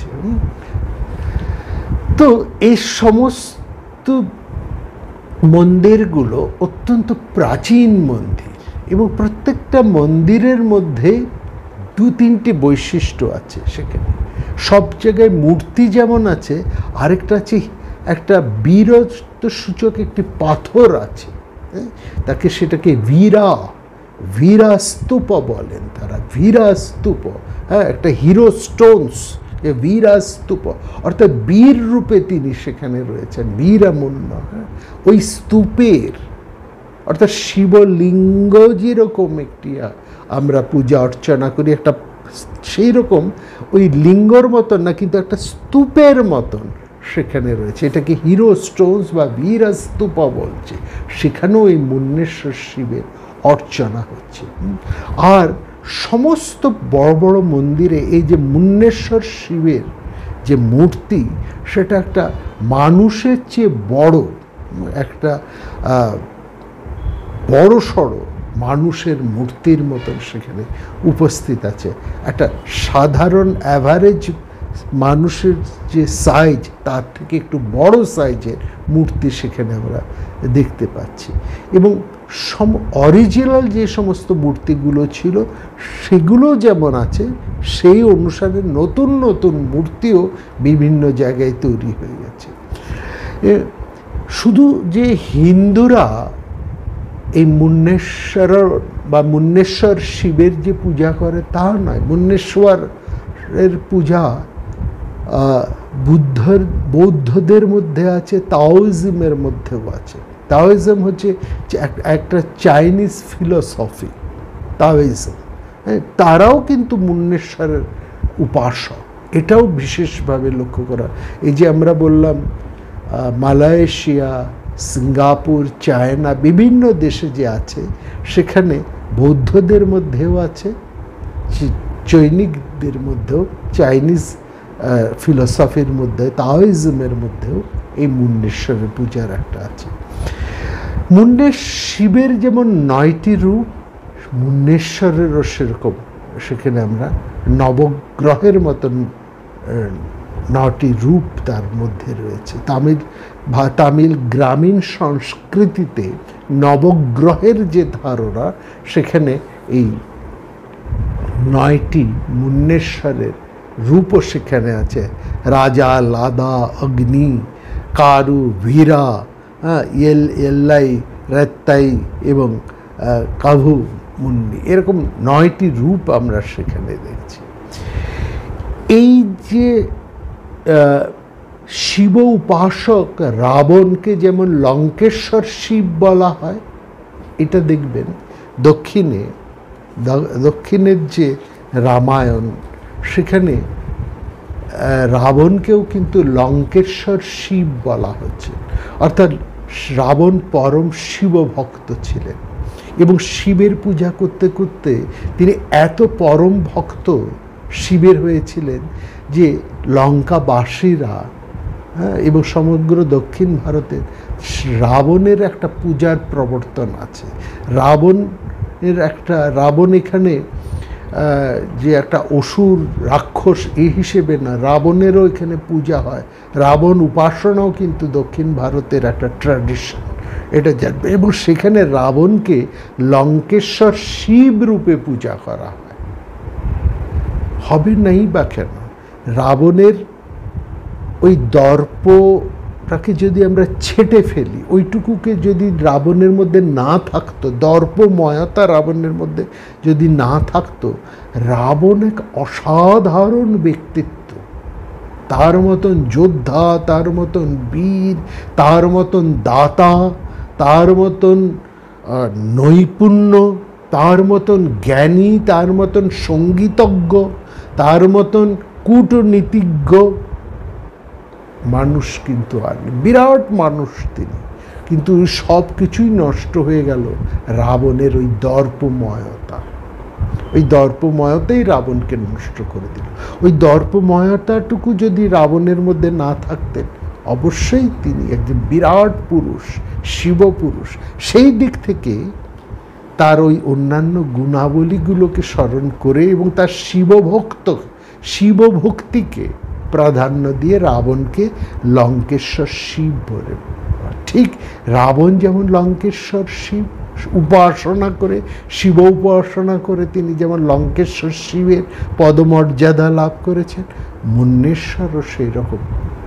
তো এই সমস্ত মন্দিরগুলো অত্যন্ত প্রাচীন মন্দির, এবং প্রত্যেকটা মন্দিরের মধ্যে দু তিনটে বৈশিষ্ট্য আছে। সেখানে সব জায়গায় মূর্তি যেমন আছে, আরেকটা আছে একটা বীরত্ব সূচক একটি পাথর আছে, তাকে সেটাকে বীরা বীরা স্তূপ বলেন তারা, বীরা স্তূপ, হ্যাঁ, একটা হিরো স্টোনস, বীরা স্তূপ, অর্থাৎ বীর রূপে তিনি সেখানে রয়েছেন, বীরামুন্ন। হ্যাঁ, ওই স্তূপের অর্থাৎ শিবলিঙ্গ যেরকম একটি আমরা পূজা অর্চনা করি, একটা সেই রকম ওই লিঙ্গর মতন না, কিন্তু একটা স্তূপের মতন সেখানে রয়েছে। এটাকে হিরো স্টোনস বা বীরা স্তূপ বলছে। সেখানেও এই মুন্নেশ্বর শিবের অর্চনা হচ্ছে। আর সমস্ত বড় বড় মন্দিরে এই যে মুন্নেশ্বর শিবের যে মূর্তি, সেটা একটা মানুষের চেয়ে বড়, একটা বড় সড়ো মানুষের মূর্তির মতন সেখানে উপস্থিত আছে। একটা সাধারণ অ্যাভারেজ মানুষের যে সাইজ, তার থেকে একটু বড় সাইজের মূর্তি সেখানে আমরা দেখতে পাচ্ছি। এবং সম অরিজিনাল যে সমস্ত মূর্তিগুলো ছিল সেগুলো যেমন আছে, সেই অনুসারে নতুন নতুন মূর্তিও বিভিন্ন জায়গায় তৈরি হয়ে গেছে। শুধু যে হিন্দুরা এই মুন্নেশ্বর বা মুন্নেশ্বর শিবের যে পূজা করে তা নয়, মুন্নেশ্বরের পূজা বুদ্ধর বৌদ্ধদের মধ্যে আছে, তাওইজমের মধ্যেও আছে। তাওইজম হচ্ছে একটা চাইনিজ ফিলোসফি, তাওইজম, হ্যাঁ, তারাও কিন্তু মুন্নেশ্বরের উপাসক। এটাও বিশেষভাবে লক্ষ্য করা। এই যে আমরা বললাম মালয়েশিয়া, সিঙ্গাপুর, চায়না, বিভিন্ন দেশে যে আছে, সেখানে বৌদ্ধদের মধ্যেও আছে, চৈনিকদের মধ্যেও, চাইনিজ ফিলোসফির মধ্যে, তাওইজমের মধ্যেও এই মুন্নেশ্বরের পূজার একটা আছে। মুন্নেশ শিবের যেমন নয়টি রূপ, মুন্নেশ্বরেরও সেরকম। সেখানে আমরা নবগ্রহের মতন নটি রূপ তার মধ্যে রয়েছে। তামিল বা তামিল গ্রামীণ সংস্কৃতিতে নবগ্রহের যে ধারণা, সেখানে এই নয়টি মুন্নেশ্বরের রূপও সেখানে আছে। রাজা, লাদা, অগ্নি, কারু, ভীরা, এল এল্লাই, রেত্তাই এবং কাভু মুন্নি, এরকম নয়টি রূপ আমরা সেখানে দেখছি। এই যে শিব উপাসক রাবণকে যেমন লঙ্কেশ্বর শিব বলা হয়, এটা দেখবেন দক্ষিণে, দক্ষিণের যে রামায়ণ, সেখানে রাবণকেও কিন্তু লঙ্কেশ্বর শিব বলা হচ্ছে। অর্থাৎ রাবণ পরম শিব ভক্ত ছিলেন এবং শিবের পূজা করতে করতে তিনি এত পরম ভক্ত শিবের হয়েছিলেন যে লঙ্কাবাসীরা, হ্যাঁ, এবং সমগ্র দক্ষিণ ভারতে রাবণের একটা পূজার প্রবর্তন আছে। রাবণের একটা রাবণ এখানে যে একটা অসুর রাক্ষস এই হিসেবে না, রাবণেরও এখানে পূজা হয়। রাবণ উপাসনাও কিন্তু দক্ষিণ ভারতের একটা ট্র্যাডিশন, এটা জানবে। এবং সেখানে রাবণকে লঙ্কেশ্বর শিব রূপে পূজা করা হয়। হবে নাই বা কেন? রাবণের ওই দর্পটাকে যদি আমরা ছেটে ফেলি, ওইটুকুকে যদি রাবণের মধ্যে না থাকতো, দর্পময়তা রাবণের মধ্যে যদি না থাকতো, রাবণ এক অসাধারণ ব্যক্তিত্ব। তার মতন যোদ্ধা, তার মতন বীর, তার মতন দাতা, তার মতন নৈপুণ্য, তার মতন জ্ঞানী, তার মতন সঙ্গীতজ্ঞ, তার মতন কূটনীতিজ্ঞ মানুষ কিন্তু আর নেই। বিরাট মানুষ তিনি, কিন্তু সব কিছুই নষ্ট হয়ে গেল রাবণের ওই দর্পময়তা। ওই দর্পময়তাই রাবণকে নষ্ট করে দিল। ওই দর্পময়তাটুকু যদি রাবণের মধ্যে না থাকতেন, অবশ্যই তিনি একজন বিরাট পুরুষ, শিবপুরুষ। সেই দিক থেকে তার ওই অন্যান্য গুণাবলীগুলোকে স্মরণ করে এবং তার শিবভক্ত শিবভক্তিকে প্রাধান্য দিয়ে রাবণকে লঙ্কেশ্বর শিব বলে। ঠিক রাবণ যেমন লঙ্কেশ্বর শিব উপাসনা করে, শিব উপাসনা করে তিনি যেমন লঙ্কেশ্বর শিবের পদমর্যাদা লাভ করেছেন, মুন্নেশ্বরও সেই রকম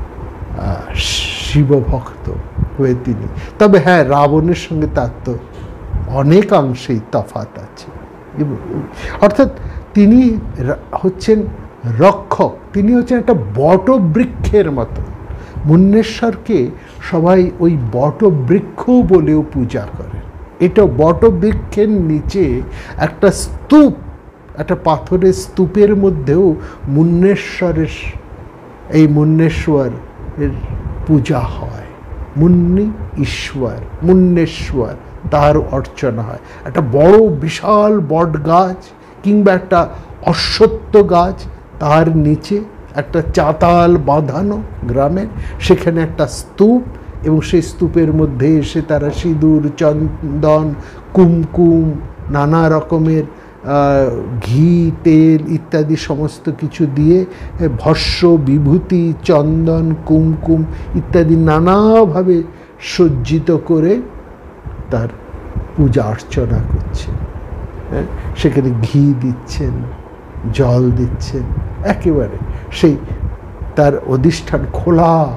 শিবভক্ত হয়ে তিনি। তবে হ্যাঁ, রাবণের সঙ্গে তার তো অনেকাংশেই তফাৎ আছে। অর্থাৎ তিনি হচ্ছেন রক্ষক, তিনি হচ্ছেন একটা বটবৃক্ষের মতো। মুন্নেশ্বরকে সবাই ওই বটবৃক্ষ বলেও পূজা করে। এটা বটবৃক্ষের নিচে একটা স্তূপ, একটা পাথরের স্তূপের মধ্যেও মুন্নেশ্বরের এই মুন্নেশ্বরের পূজা হয়। মুন্নি ঈশ্বর, মুন্নেশ্বর, তার অর্চনা হয়। একটা বড় বিশাল বট গাছ কিংবা একটা অশ্বত্থ গাছ, তার নিচে একটা চাতাল বাঁধানো গ্রামে, সেখানে একটা স্তূপ, এবং সেই স্তূপের মধ্যে এসে তারা সিঁদুর, চন্দন, কুমকুম, নানা রকমের ঘি, তেল ইত্যাদি সমস্ত কিছু দিয়ে ভস্য, বিভূতি, চন্দন, কুমকুম ইত্যাদি নানাভাবে সজ্জিত করে তার পূজা অর্চনা করছেন। হ্যাঁ, সেখানে ঘি দিচ্ছেন, জল দিচ্ছেন, একেবারে সেই তার অধিষ্ঠান খোলা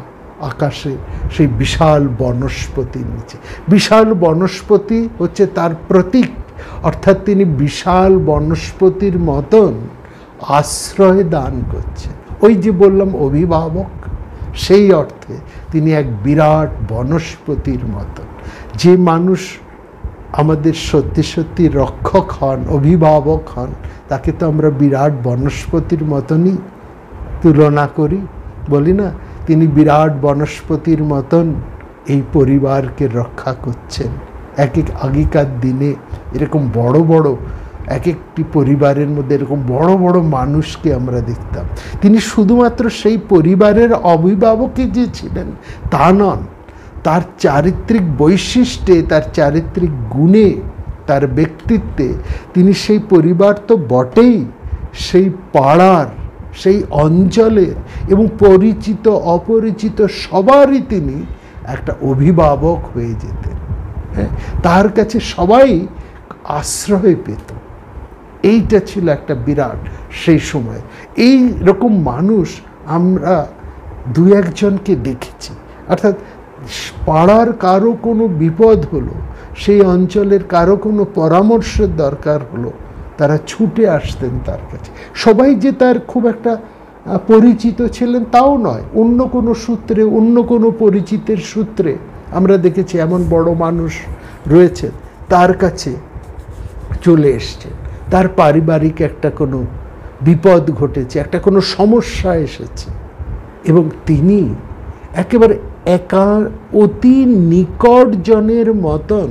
আকাশে সেই বিশাল বনস্পতির নিচে। বিশাল বনস্পতি হচ্ছে তার প্রতীক, অর্থাৎ তিনি বিশাল বনস্পতির মতন আশ্রয় দান করছেন। ওই যে বললাম অভিভাবক, সেই অর্থে তিনি এক বিরাট বনস্পতির মতন। যে মানুষ আমাদের সত্যি সত্যি রক্ষক হন, অভিভাবক হন, তাকে তো আমরা বিরাট বনস্পতির মতনই তুলনা করি, বলি না তিনি বিরাট বনস্পতির মতন এই পরিবারকে রক্ষা করছেন। এক এক আগেকার দিনে এরকম বড় বড় এক একটি পরিবারের মধ্যে এরকম বড় বড় মানুষকে আমরা দেখতাম। তিনি শুধুমাত্র সেই পরিবারের অভিভাবকই যে ছিলেন তা নন, তার চারিত্রিক বৈশিষ্ট্যে, তার চারিত্রিক গুণে, তার ব্যক্তিত্বে তিনি সেই পরিবার তো বটেই, সেই পাড়ার, সেই অঞ্চলের এবং পরিচিত অপরিচিত সবারই তিনি একটা অভিভাবক হয়ে যেতেন। হ্যাঁ, তার কাছে সবাই আশ্রয় পেত। এইটা ছিল একটা বিরাট সেই সময়। এই রকম মানুষ আমরা দু একজনকে দেখেছি। অর্থাৎ পাড়ার কারো কোনো বিপদ হলো, সেই অঞ্চলের কারো কোনো পরামর্শের দরকার হলো, তারা ছুটে আসতেন তার কাছে। সবাই যে তার খুব একটা পরিচিত ছিলেন তাও নয়, অন্য কোনো সূত্রে, অন্য কোনো পরিচিতের সূত্রে আমরা দেখেছি এমন বড় মানুষ রয়েছেন, তার কাছে চলে এসছেন। তার পারিবারিক একটা কোনো বিপদ ঘটেছে, একটা কোনো সমস্যা এসেছে, এবং তিনি একেবারে একা অতি নিকটজনের মতন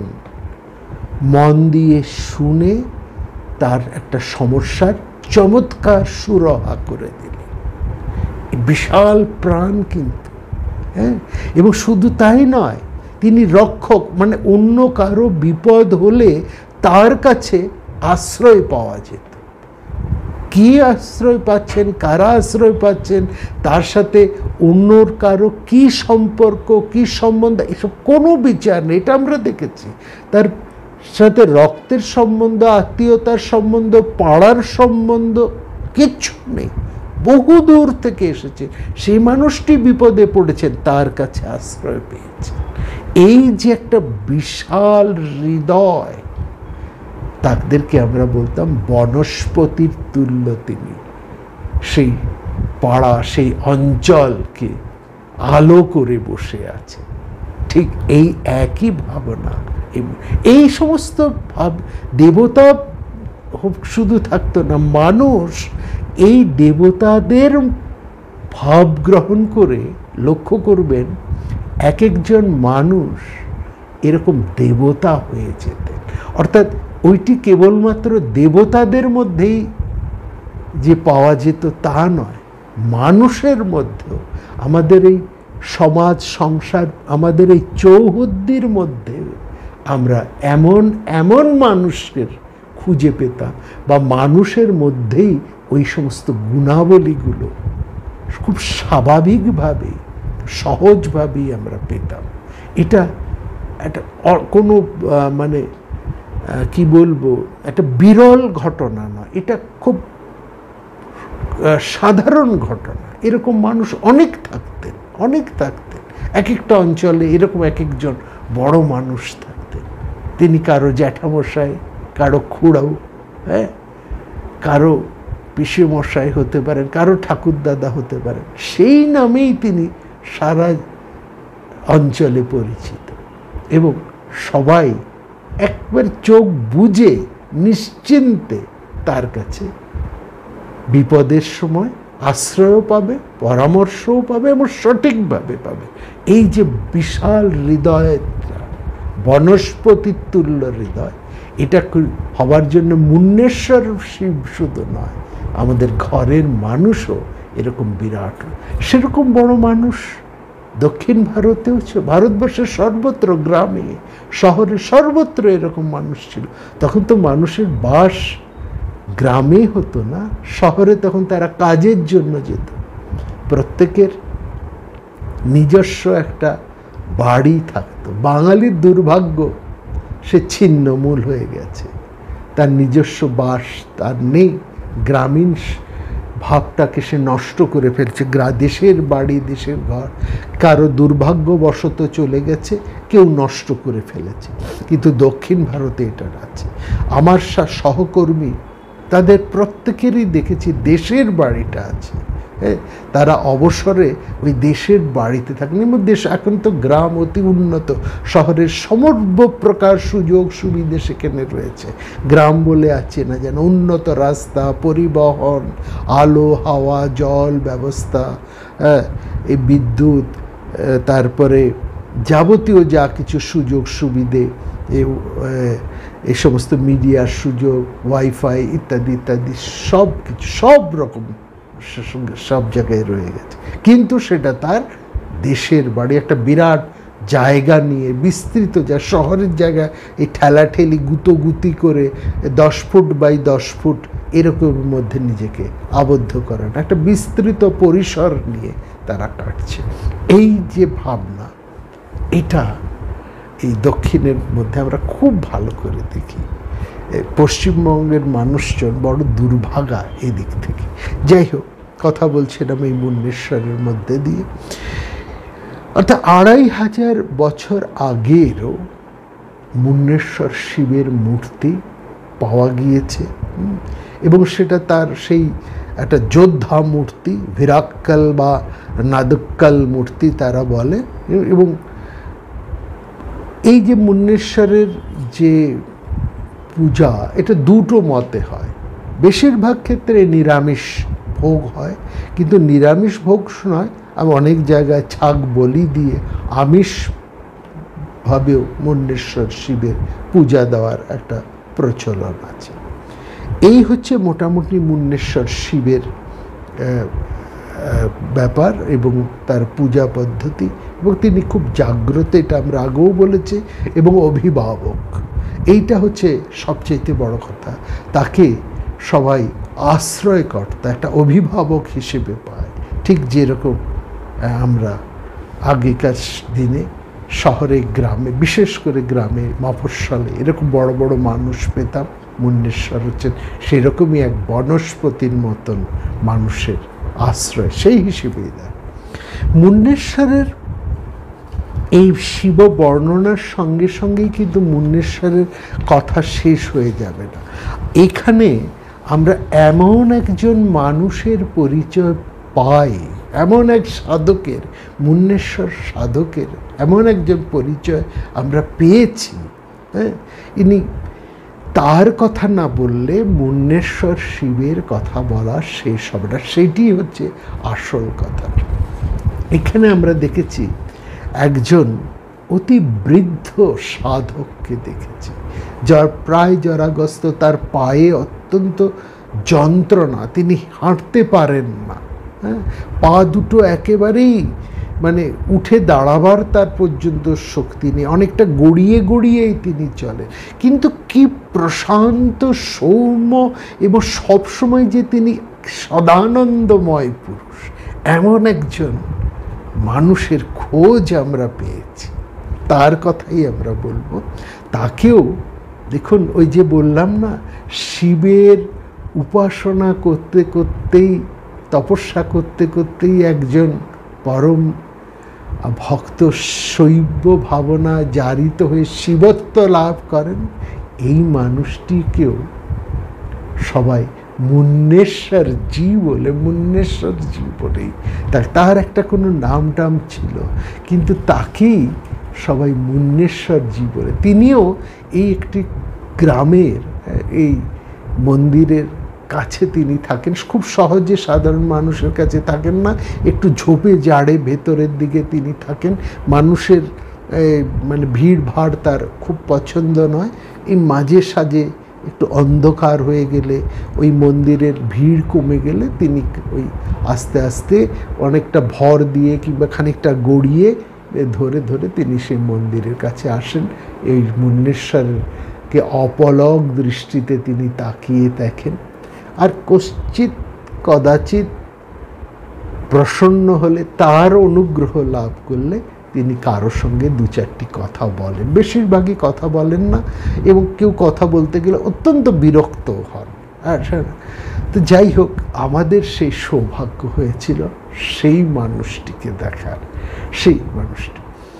মন দিয়ে শুনে তার একটা সমস্যার চমৎকার সুরাহা করে দিলেন। বিশাল প্রাণ কিন্তু, হ্যাঁ। এবং শুধু তাই নয়, তিনি রক্ষক, মানে অন্য কারো বিপদ হলে তার কাছে আশ্রয় পাওয়া যেত। কি আশ্রয় পাচ্ছেন, কারা আশ্রয় পাচ্ছেন, তার সাথে অন্যর কারো কি সম্পর্ক, কি সম্বন্ধ, এসব কোনো বিচার নেই। এটা আমরা দেখেছি। তার সাথে রক্তের সম্বন্ধ, আত্মীয়তার সম্বন্ধ, পাড়ার সম্বন্ধ কিচ্ছু নেই। বহু দূর থেকে এসেছে, সেই মানুষটি বিপদে পড়েছেন, তার কাছে আশ্রয় পেয়েছেন। এই যে একটা বিশাল হৃদয়, তাদেরকে আমরা বলতাম বনস্পতির তুল্য। তিনি সেই পাড়া, সেই অঞ্চলকে আলো করে বসে আছে। ঠিক এই একই ভাবনা, এই সমস্ত ভাব, দেবতা শুধু থাকতো না, মানুষ এই দেবতাদের ভাব গ্রহণ করে, লক্ষ্য করবেন এক একজন মানুষ এরকম দেবতা হয়ে যেতেন। অর্থাৎ ওইটি কেবলমাত্র দেবতাদের মধ্যেই যে পাওয়া যেত তা নয়, মানুষের মধ্যেও, আমাদের এই সমাজ সংসার, আমাদের এই চৌহদ্দির মধ্যে আমরা এমন এমন মানুষের খুঁজে পেতাম, বা মানুষের মধ্যেই ওই সমস্ত গুণাবলীগুলো খুব স্বাভাবিকভাবে, সহজভাবেই আমরা পেতাম। এটা একটা কোনো মানে কি বলবো, একটা বিরল ঘটনা নয়, এটা খুব সাধারণ ঘটনা। এরকম মানুষ অনেক থাকতেন, অনেক থাকতেন। এক একটা অঞ্চলে এরকম এক একজন বড় মানুষ থাকতেন। তিনি কারো জ্যাঠামশাই, কারো খুড়াও, হ্যাঁ, কারো পিসেমশাই হতে পারেন, কারো ঠাকুরদাদা হতে পারেন। সেই নামেই তিনি সারা অঞ্চলে পরিচিত, এবং সবাই একবার চোখ বুজে নিশ্চিন্তে তার কাছে বিপদের সময় আশ্রয়ও পাবে, পরামর্শও পাবে, এবং সঠিকভাবে পাবে। এই যে বিশাল হৃদয়, বনস্পতির তুল্য হৃদয়, এটা হবার জন্য মুন্নেশ্বর শিব শুধু নয়, আমাদের ঘরের মানুষও এরকম বিরাট, সেরকম বড় মানুষ দক্ষিণ ভারতেও ছিল। ভারতবর্ষের সর্বত্র, গ্রামে শহরে সর্বত্র এরকম মানুষ ছিল। তখন তো মানুষের বাস গ্রামে হতো না, শহরে তখন তারা কাজের জন্য যেত। প্রত্যেকের নিজস্ব একটা বাড়ি থাকতো। বাঙালির দুর্ভাগ্য, সে ছিন্নমূল হয়ে গেছে, তার নিজস্ব বাস তার নেই। গ্রামীণ ভাবটাকে সে নষ্ট করে ফেলছে। গ্রা দেশের বাড়ি, দেশের ঘর কারো দুর্ভাগ্যবশত চলে গেছে, কেউ নষ্ট করে ফেলেছে। কিন্তু দক্ষিণ ভারতে এটা আছে। আমার সহকর্মী তাদের প্রত্যেকেরই দেখেছি দেশের বাড়িটা আছে, হ্যাঁ, তারা অবসরে ওই দেশের বাড়িতে থাকেন। এবং দেশ এখন তো গ্রাম অতি উন্নত, শহরের সর্বপ্রকার সুযোগ সুবিধে সেখানে রয়েছে। গ্রাম বলে আছে না যেন, উন্নত রাস্তা, পরিবহন, আলো, হাওয়া, জল ব্যবস্থা, হ্যাঁ, এই বিদ্যুৎ, তারপরে যাবতীয় যা কিছু সুযোগ সুবিধে, এই সমস্ত মিডিয়ার সুযোগ, ওয়াইফাই ইত্যাদি ইত্যাদি সব কিছু সব রকম সব জায়গায় রয়ে গেছে। কিন্তু সেটা তার দেশের বাড়ি, একটা বিরাট জায়গা নিয়ে বিস্তৃত, যা শহরের জায়গা এই ঠেলাঠেলি গুতোগুতি করে দশ ফুট বাই দশ ফুট এরকমের মধ্যে নিজেকে আবদ্ধ করাটা, একটা বিস্তৃত পরিসর নিয়ে তারা কাটছে। এই যে ভাবনা, এটা এই দক্ষিণের মধ্যে আমরা খুব ভালো করে দেখি। পশ্চিমবঙ্গের মানুষজন বড় দুর্ভাগা এদিক থেকে। যাই হোক, কথা বলছিলাম এই মুন্নেশ্বরের মধ্যে দিয়ে। অর্থাৎ আড়াই হাজার বছর আগেরও মুন্নেশ্বর শিবের মূর্তি পাওয়া গিয়েছে, এবং সেটা তার সেই একটা যোদ্ধা মূর্তি, ভিরাক্কাল বা নাদক্কাল মূর্তি তারা বলে। এবং এই যে মুন্নেশ্বরের যে পূজা, এটা দুটো মতে হয়। বেশিরভাগ ক্ষেত্রে নিরামিষ ভোগ হয়, কিন্তু নিরামিষ ভোগ নয়, আমি অনেক জায়গায় ছাগ বলি দিয়ে আমিষভাবেও মুন্নেশ্বর শিবের পূজা দেওয়ার একটা প্রচলন আছে। এই হচ্ছে মোটামুটি মুন্নেশ্বর শিবের ব্যাপার এবং তার পূজা পদ্ধতি। এবং তিনি খুব জাগ্রত, এটা আমরা আগেও বলেছি, এবং অভিভাবক। এইটা হচ্ছে সবচেয়ে বড় কথা। তাকে সবাই আশ্রয়কর্তা, একটা অভিভাবক হিসেবে পায়। ঠিক যেরকম আমরা আগেকার দিনে শহরে, গ্রামে, বিশেষ করে গ্রামে, মফস্বলে এরকম বড় বড় মানুষ পেতাম। মুন্নেশ্বর হচ্ছেন সেরকমই এক বনস্পতির মতন মানুষের আশ্রয়, সেই হিসেবেই দেয়। মুন্নেশ্বরের এই শিব বর্ণনার সঙ্গে সঙ্গেই কিন্তু মুন্নেশ্বরের কথা শেষ হয়ে যাবে না। এখানে আমরা এমন একজন মানুষের পরিচয় পাই, এমন এক সাধকের, মুন্নেশ্বর সাধকের এমন একজন পরিচয় আমরা পেয়েছি, হ্যাঁ, ইনি, তার কথা না বললে মুন্নেশ্বর শিবের কথা বলা শেষ হবে না। সেটি হচ্ছে আসল কথা। এখানে আমরা দেখেছি একজন অতি বৃদ্ধ সাধককে দেখেছি, যার প্রায় জরাগ্রস্ত, তার পায়ে অত্যন্ত যন্ত্রণা, তিনি হাঁটতে পারেন না, হ্যাঁ, পা দুটো একেবারেই মানে উঠে দাঁড়াবার তার পর্যন্ত শক্তি নেই, অনেকটা গড়িয়ে গড়িয়েই তিনি চলেন। কিন্তু কি প্রশান্ত, সৌম্য, এবং সবসময় যে তিনি সদানন্দময় পুরুষ, এমন একজন মানুষের খোঁজ আমরা পেয়েছি। তার কথাই আমরা বলবো। তাকেও দেখুন, ওই যে বললাম না, শিবের উপাসনা করতে করতেই, তপস্যা করতে করতেই একজন পরম ভক্ত শৈব ভাবনা জারিত হয়ে শিবত্ব লাভ করেন। এই মানুষটিকেও সবাই মুন্নেশ্বর জি বলে, মুন্নেশ্বর জি বলেই, তার একটা কোনো নাম টাম ছিল, কিন্তু তাকেই সবাই মুন্নেশ্বর জি বলে। তিনিও এই একটি গ্রামের এই মন্দিরের কাছে তিনি থাকেন, খুব সহজে সাধারণ মানুষের কাছে থাকেন না, একটু ঝোপে জাড়ে ভেতরের দিকে তিনি থাকেন। মানুষের মানে ভিড় ভাড় তার খুব পছন্দ নয়। এই মাঝে সাঝে একটু অন্ধকার হয়ে গেলে, ওই মন্দিরের ভিড় কমে গেলে তিনি ওই আস্তে আস্তে অনেকটা ভর দিয়ে কিংবা খানিকটা গড়িয়ে ধরে ধরে তিনি সেই মন্দিরের কাছে আসেন। এই মুন্নেশ্বরকে অপলক দৃষ্টিতে তিনি তাকিয়ে দেখেন, আর কশ্চিৎ কদাচিৎ প্রসন্ন হলে, তার অনুগ্রহ লাভ করলে তিনি কারো সঙ্গে দু চারটি কথা বলেন। বেশিরভাগই কথা বলেন না, এবং কেউ কথা বলতে গেলে অত্যন্ত বিরক্ত হন। আচ্ছা, তো যাই হোক, আমাদের সেই সৌভাগ্য হয়েছিল সেই মানুষটিকে দেখার। সেই মানুষটি,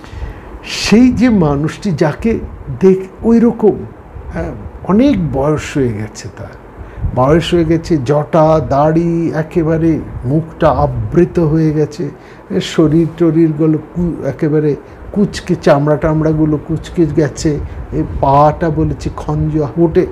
সেই যে মানুষটি যাকে দেখ ওই রকম, হ্যাঁ, অনেক বয়স হয়ে গেছে, তার বয়স হয়ে গেছে, জটা দাড়ি একেবারে, মুখটা আবৃত হয়ে গেছে, শরীর টরীরগুলো একেবারে কুচকে, চামড়া টামড়াগুলো কুচকে গেছে, এই পাটা বলেছে খঞ্জ, ওঠে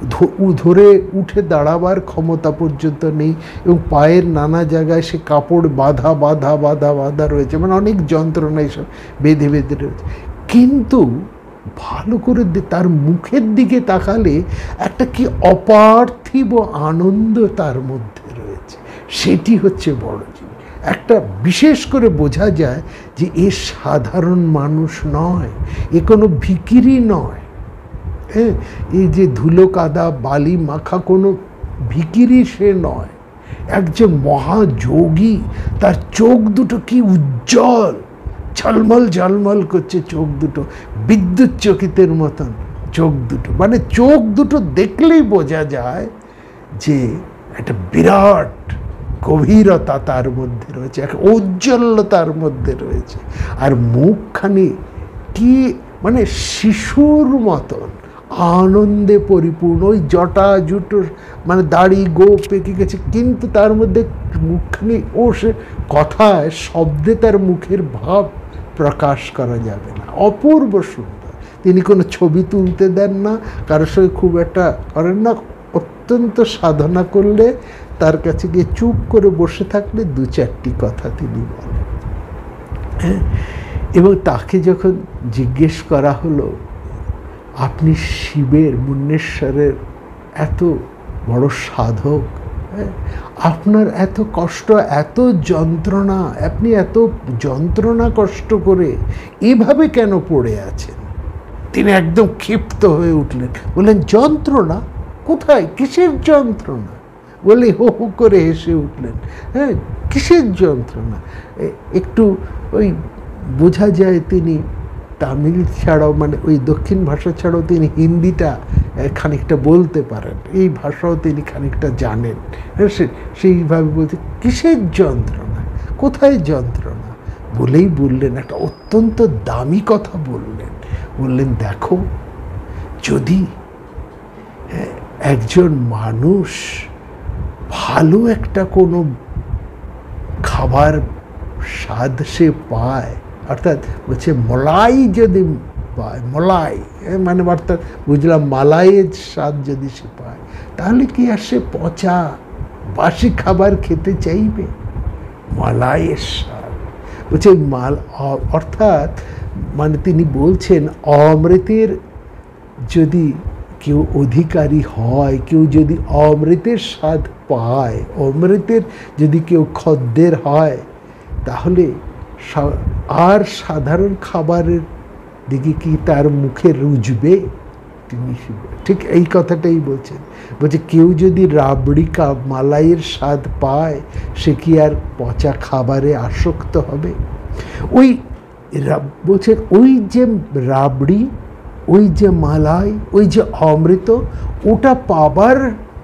ধরে উঠে দাঁড়াবার ক্ষমতা পর্যন্ত নেই, এবং পায়ের নানা জায়গায় সে কাপড় বাঁধা বাঁধা বাঁধা বাঁধা রয়েছে, মানে অনেক যন্ত্রণা এসব বেঁধে বেঁধে রয়েছে। কিন্তু ভালো করে তার মুখের দিকে তাকালে একটা কি অপার্থিব আনন্দ তার মধ্যে রয়েছে, সেটি হচ্ছে বড় জিনিস। একটা বিশেষ করে বোঝা যায় যে এ সাধারণ মানুষ নয়, এ কোনো ভিখিরি নয়, হ্যাঁ, এই যে ধুলো কাদা বালি মাখা কোনো ভিখিরি সে নয়, একজন মহাযোগী। তার চোখ দুটো কি উজ্জ্বল, ঝলমল ঝলমল করছে চোখ দুটো, বিদ্যুৎ চকিতের মতন চোখ দুটো, মানে চোখ দুটো দেখলেই বোঝা যায় যে একটা বিরাট গভীরতা তার মধ্যে রয়েছে, একটা ঔজ্জ্বল্যতার মধ্যে রয়েছে। আর মুখখানি কি মানে শিশুর মতন আনন্দে পরিপূর্ণ, ওই জটা জুটো মানে দাড়ি গো পেকে গেছে, কিন্তু তার মধ্যে মুখখানি, ও সে কথায় শব্দে তার মুখের ভাব প্রকাশ করা যাবে না, অপূর্ব সুন্দর। তিনি কোনো ছবি তুলতে দেন না, কারোর সঙ্গে খুব একটা করেন না, অত্যন্ত সাধনা করলে তার কাছে গিয়ে চুপ করে বসে থাকলে দু চারটি কথা তিনি বলেন। হ্যাঁ, এবং তাকে যখন জিজ্ঞেস করা হলো, আপনি শিবের, মুন্নেশ্বরের এত বড় সাধক, হ্যাঁ, আপনার এত কষ্ট, এত যন্ত্রণা, আপনি এত যন্ত্রণা কষ্ট করে এভাবে কেন পড়ে আছেন? তিনি একদম ক্ষিপ্ত হয়ে উঠলেন, বললেন, যন্ত্রণা কোথায়, কিসের যন্ত্রণা? বলে হো হো করে হেসে উঠলেন। হ্যাঁ, কিসের যন্ত্রণা? একটু ওই বোঝা যায় তিনি তামিল ছাড়াও, মানে ওই দক্ষিণ ভাষা ছাড়াও তিনি হিন্দিটা খানিকটা বলতে পারেন, এই ভাষাও তিনি খানিকটা জানেন। সে সেইভাবে বলতে, কিসের যন্ত্রণা, কোথায় যন্ত্রণা? বলেই বললেন, একটা অত্যন্ত দামি কথা বললেন। বললেন, দেখো, যদি একজন মানুষ ভালো একটা কোনো খাবার স্বাদ সে পায়, অর্থাৎ বলছে মলাই যদি পায়, মলাই মানে অর্থাৎ বুঝলাম মালাইয়ের স্বাদ যদি সে পায়, তাহলে কি আর সে পচা বাসি খাবার খেতে চাইবে? মালাইয়ের স্বাদ বলছে মাল, অর্থাৎ মানে তিনি বলছেন অমৃতের যদি কেউ অধিকারী হয়, কেউ যদি অমৃতের স্বাদ পায়, অমৃতের যদি কেউ খদ্দের হয়, তাহলে আর সাধারণ খাবারের দিকে কি তার মুখে রুজবে? তিনি ঠিক এই কথাটাই বলছেন। বলছে কেউ যদি রাবড়ি কা মালাইয়ের স্বাদ পায়, সে কি আর পচা খাবারে আসক্ত হবে? ওই বলছেন, ওই যে রাবড়ি, ওই যে মালাই, ওই যে অমৃত, ওটা পাবার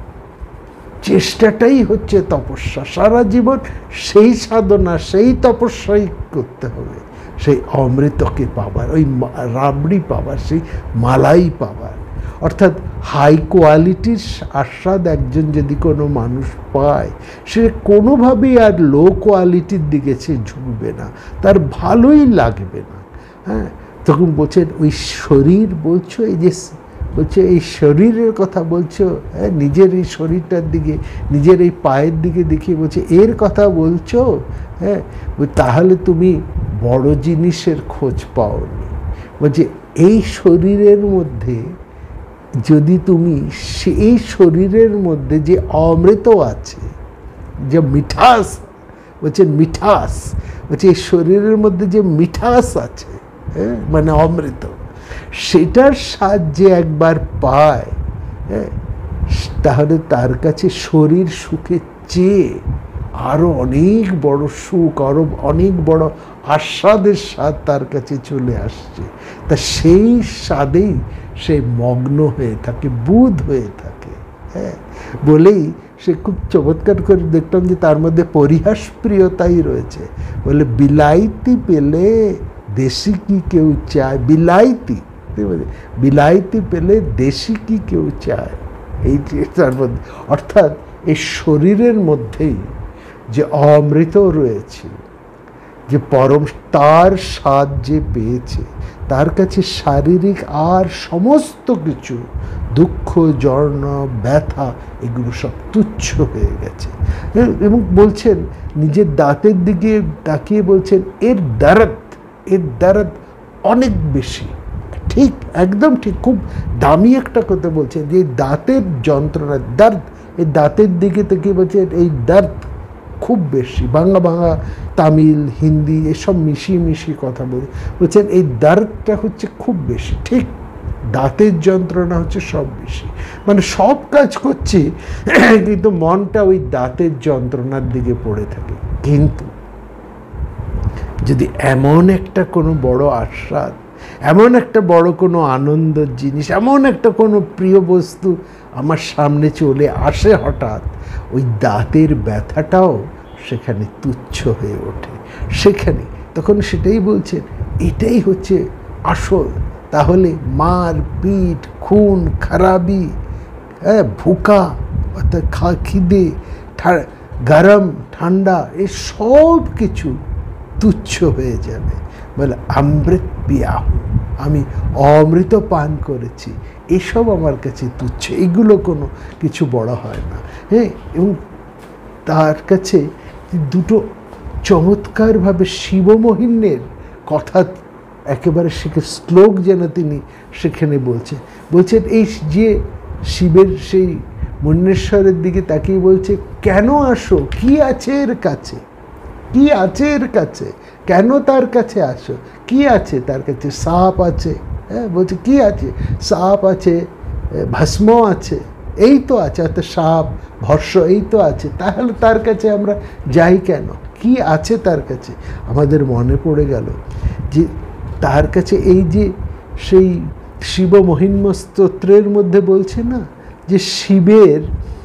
চেষ্টাটাই হচ্ছে তপস্যা। সারা জীবন সেই সাধনা, সেই তপস্যাই করতে হবে, সেই অমৃতকে পাবার, ওই রাবড়ি পাবার, সেই মালাই পাবার। অর্থাৎ হাই কোয়ালিটির আস্বাদ একজন যদি কোনো মানুষ পায়, সে কোনোভাবেই আর লো কোয়ালিটির দিকে সে ঝুঁকবে না, তার ভালোই লাগবে না। হ্যাঁ, তখন বলছেন, ওই শরীর বলছো, এই যে বলছে এই শরীরের কথা বলছো, হ্যাঁ, নিজের এই শরীরটার দিকে, নিজের এই পায়ের দিকে দেখিয়ে বলছে এর কথা বলছো, হ্যাঁ, তাহলে তুমি বড় জিনিসের খোঁজ পাওনি। বলছে এই শরীরের মধ্যে যদি তুমি, এই শরীরের মধ্যে যে অমৃত আছে, যে মিঠাস, বলছে মিঠাস, বলছে এই শরীরের মধ্যে যে মিঠাস আছে, হ্যাঁ, মানে অমৃত, সেটার স্বাদ যে একবার পায়, হ্যাঁ, তাহলে তার কাছে শরীর সুখের চেয়ে আরো অনেক বড় সুখ, আরো অনেক বড় আস্বাদের স্বাদ তার কাছে চলে আসছে। তা সেই স্বাদেই সে মগ্ন হয়ে থাকে, বুধ হয়ে থাকে। হ্যাঁ, বলেই সে খুব চমৎকার করে দেখলাম যে তার মধ্যে পরিহাস প্রিয়তাই রয়েছে। বলে বিলাইতি পেলে দেশি কি কেউ চায়, বিলাইতি বিলাইতি পেলে দেশি কি কেউ চায়, এই তার মধ্যে অর্থাৎ এই শরীরের মধ্যেই যে অমৃত রয়েছে, যে পরম তার স্বাদ যে পেয়েছে, তার কাছে শারীরিক আর সমস্ত কিছু দুঃখ জড়ন ব্যথা এগুলো সব তুচ্ছ হয়ে গেছে। এবং বলছেন নিজের দাঁতের দিকে তাকিয়ে বলছেন এর দরদ এর দরদ অনেক বেশি। ঠিক, একদম ঠিক, খুব দামি একটা কথা বলছেন যে দাঁতের যন্ত্রণা দর্দ, এই দাঁতের দিকে তাকিয়ে বলছেন এই দর্দ খুব বেশি। বাংলা বাংলা তামিল হিন্দি এসব মিশিয়ে মিশিয়ে কথা বলে বলছেন এই দর্দটা হচ্ছে খুব বেশি। ঠিক, দাঁতের যন্ত্রণা হচ্ছে সব বেশি, মানে সব কাজ করছে কিন্তু মনটা ওই দাঁতের যন্ত্রণার দিকে পড়ে থাকে। কিন্তু যদি এমন একটা কোনো বড় আস্বাদ, এমন একটা বড় কোনো আনন্দের জিনিস, এমন একটা কোনো প্রিয় বস্তু আমার সামনে চলে আসে হঠাৎ, ওই দাঁতের ব্যথাটাও সেখানে তুচ্ছ হয়ে ওঠে। সেখানে তখন সেটাই বলছেন এটাই হচ্ছে আসল। তাহলে মার পিট খুন খারাপি, হ্যাঁ, ভুকা অর্থাৎ খা খিদে গরম ঠান্ডা এই সব কিছু তুচ্ছ হয়ে যাবে। বলে অমৃত পিয়া হুঁ, আমি অমৃত পান করেছি, এসব আমার কাছে তুচ্ছ, এগুলো কোনো কিছু বড় হয় না। হ্যাঁ, এবং তার কাছে দুটো চমৎকারভাবে শিবমহিম্নের কথা একেবারে শিখে শ্লোক যেন তিনি সেখানে বলছে বলছেন এই যে শিবের সেই মুন্নেশ্বরের দিকে তাকিয়ে বলছে কেন আসো, কি আছে এর কাছে, কি আছে এর কাছে, কেন তার কাছে আসো, কি আছে তার কাছে? সাপ আছে, হ্যাঁ, বলছে কি আছে? সাপ আছে, ভস্ম আছে, এই তো আছে, অর্থাৎ সাপ ভস্ম এই তো আছে, তাহলে তার কাছে আমরা যাই কেন? কি আছে তার কাছে? আমাদের মনে পড়ে গেল যে তার কাছে এই যে সেই শিব মহিম্ন স্তোত্রের মধ্যে বলছে না যে শিবের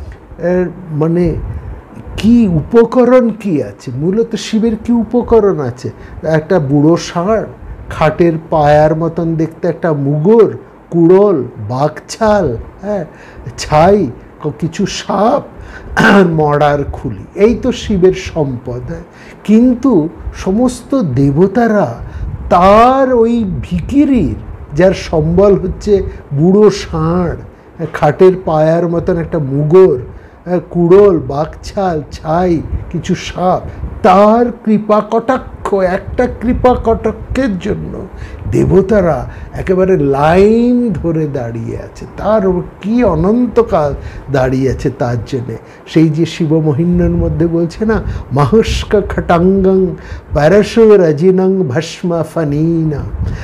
মানে কি উপকরণ কি আছে, মূলত শিবের কি উপকরণ আছে? একটা বুড়ো ষাঁড়, খাটের পায়ার মতন দেখতে একটা মুগুর, কুড়োল, বাঘছাল, হ্যাঁ, ছাই, কিছু সাপ, মড়ার খুলি, এই তো শিবের সম্পদ। কিন্তু সমস্ত দেবতারা তার ওই ভিখিরির, যার সম্বল হচ্ছে বুড়ো ষাঁড়, খাটের পায়ার মতন একটা মুগুর, কুড়োল, বাঘছাল, ছাই, কিছু সাপ, তার কৃপা কটাক্ষ, একটা কৃপা কটাক্ষের জন্য দেবতারা একেবারে লাইন ধরে দাঁড়িয়ে আছে, তার কি অনন্তকাল দাঁড়িয়ে আছে তার জন্যে। সেই যে শিবমহিম্নের মধ্যে বলছে না মহস্ক খটাঙ্গং পরশুরজিনং ভস্ম ফনীনা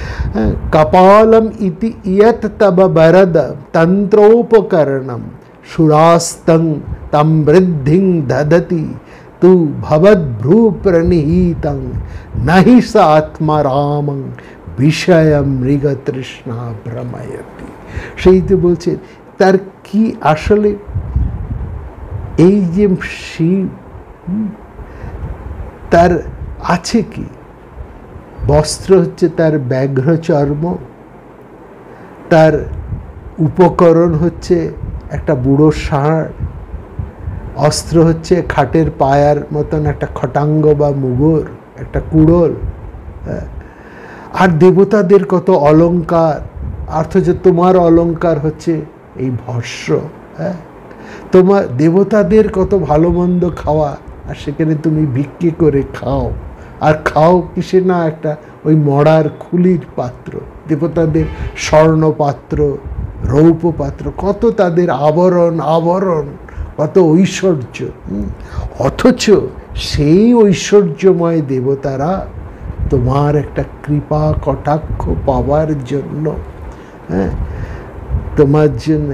কপালম ইতি ইয়ত তব বরদ তন্ত্রোপকরণম সুরাস্তং তম বৃদ্ধিং দদতি তু ভবদ্ভ্রু প্রনিহিতং নহি স আত্মা রামং বিষয় মৃগ তৃষ্ণা ভ্রময়তি। সেই তো বলছে তার কি আসলে এই যে শিব, তার আছে কি? বস্ত্র হচ্ছে তার ব্যাঘ্র চর্ম, তার উপকরণ হচ্ছে একটা বুড়ো ষাঁড়, অস্ত্র হচ্ছে খাটের পায়ার মতন একটা খটাঙ্গ বা মুগুর, একটা কুড়োল, আর দেবতাদের কত অলঙ্কার, অথচ তোমার অলঙ্কার হচ্ছে এই ভস্য। হ্যাঁ, তোমার দেবতাদের কত ভালো মন্দ খাওয়া, আর সেখানে তুমি ভিক্ষে করে খাও, আর খাও কিসে না একটা ওই মড়ার খুলির পাত্র। দেবতাদের স্বর্ণ পাত্র, রৌপ্য পাত্র, কত তাদের আবরণ আবরণ, কত ঐশ্বর্য, অথচ সেই ঐশ্বর্যময় দেবতারা তোমার একটা কৃপা কটাক্ষ পাওয়ার জন্য, হ্যাঁ, তোমার জন্য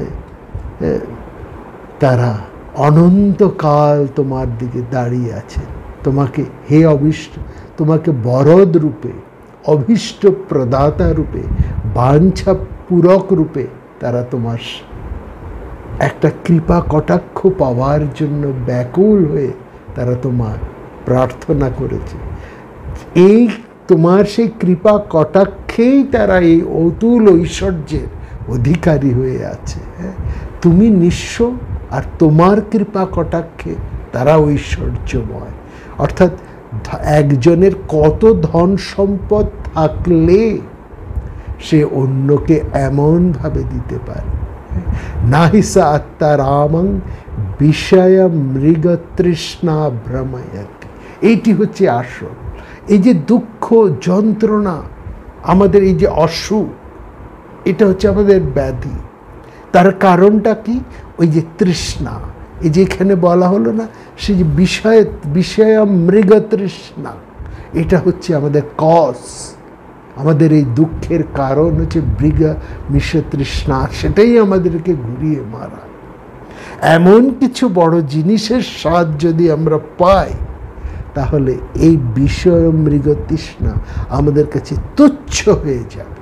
তারা অনন্তকাল তোমার দিকে দাঁড়িয়ে আছে। তোমাকে হে অভীষ্ট, তোমাকে বরদ রূপে, অভীষ্ট প্রদাতা রূপে, বাঞ্ছা পূরক রূপে তারা তোমার একটা কৃপা কটাক্ষ পাওয়ার জন্য ব্যাকুল হয়ে তারা তোমার প্রার্থনা করেছে। এই তোমার সেই কৃপা কটাক্ষেই তারা এই অতুল ঐশ্বর্যের অধিকারী হয়ে আছে। হ্যাঁ, তুমি নিঃস্ব আর তোমার কৃপা কটাক্ষে তারা ঐশ্বর্যময়। অর্থাৎ একজনের কত ধন সম্পদ থাকলে সে অন্যকে এমনভাবে দিতে পারে। নাহিসা আত্মারামং বিষয় মৃগ তৃষ্ণা ভ্রময়ত। এইটি হচ্ছে আসল। এই যে দুঃখ যন্ত্রণা, আমাদের এই যে অসুখ, এটা হচ্ছে আমাদের ব্যাধি। তার কারণটা কি? ওই যে তৃষ্ণা। এই যে এখানে বলা হলো না, সে যে বিষয় বিষয় মৃগ তৃষ্ণা, এটা হচ্ছে আমাদের কজ। আমাদের এই দুঃখের কারণ হচ্ছে মৃগ মিষ তৃষ্ণা, সেটাই আমাদেরকে ঘুরিয়ে মারা। এমন কিছু বড় জিনিসের স্বাদ যদি আমরা পাই, তাহলে এই বিষয় মৃগ তৃষ্ণা আমাদের কাছে তুচ্ছ হয়ে যাবে।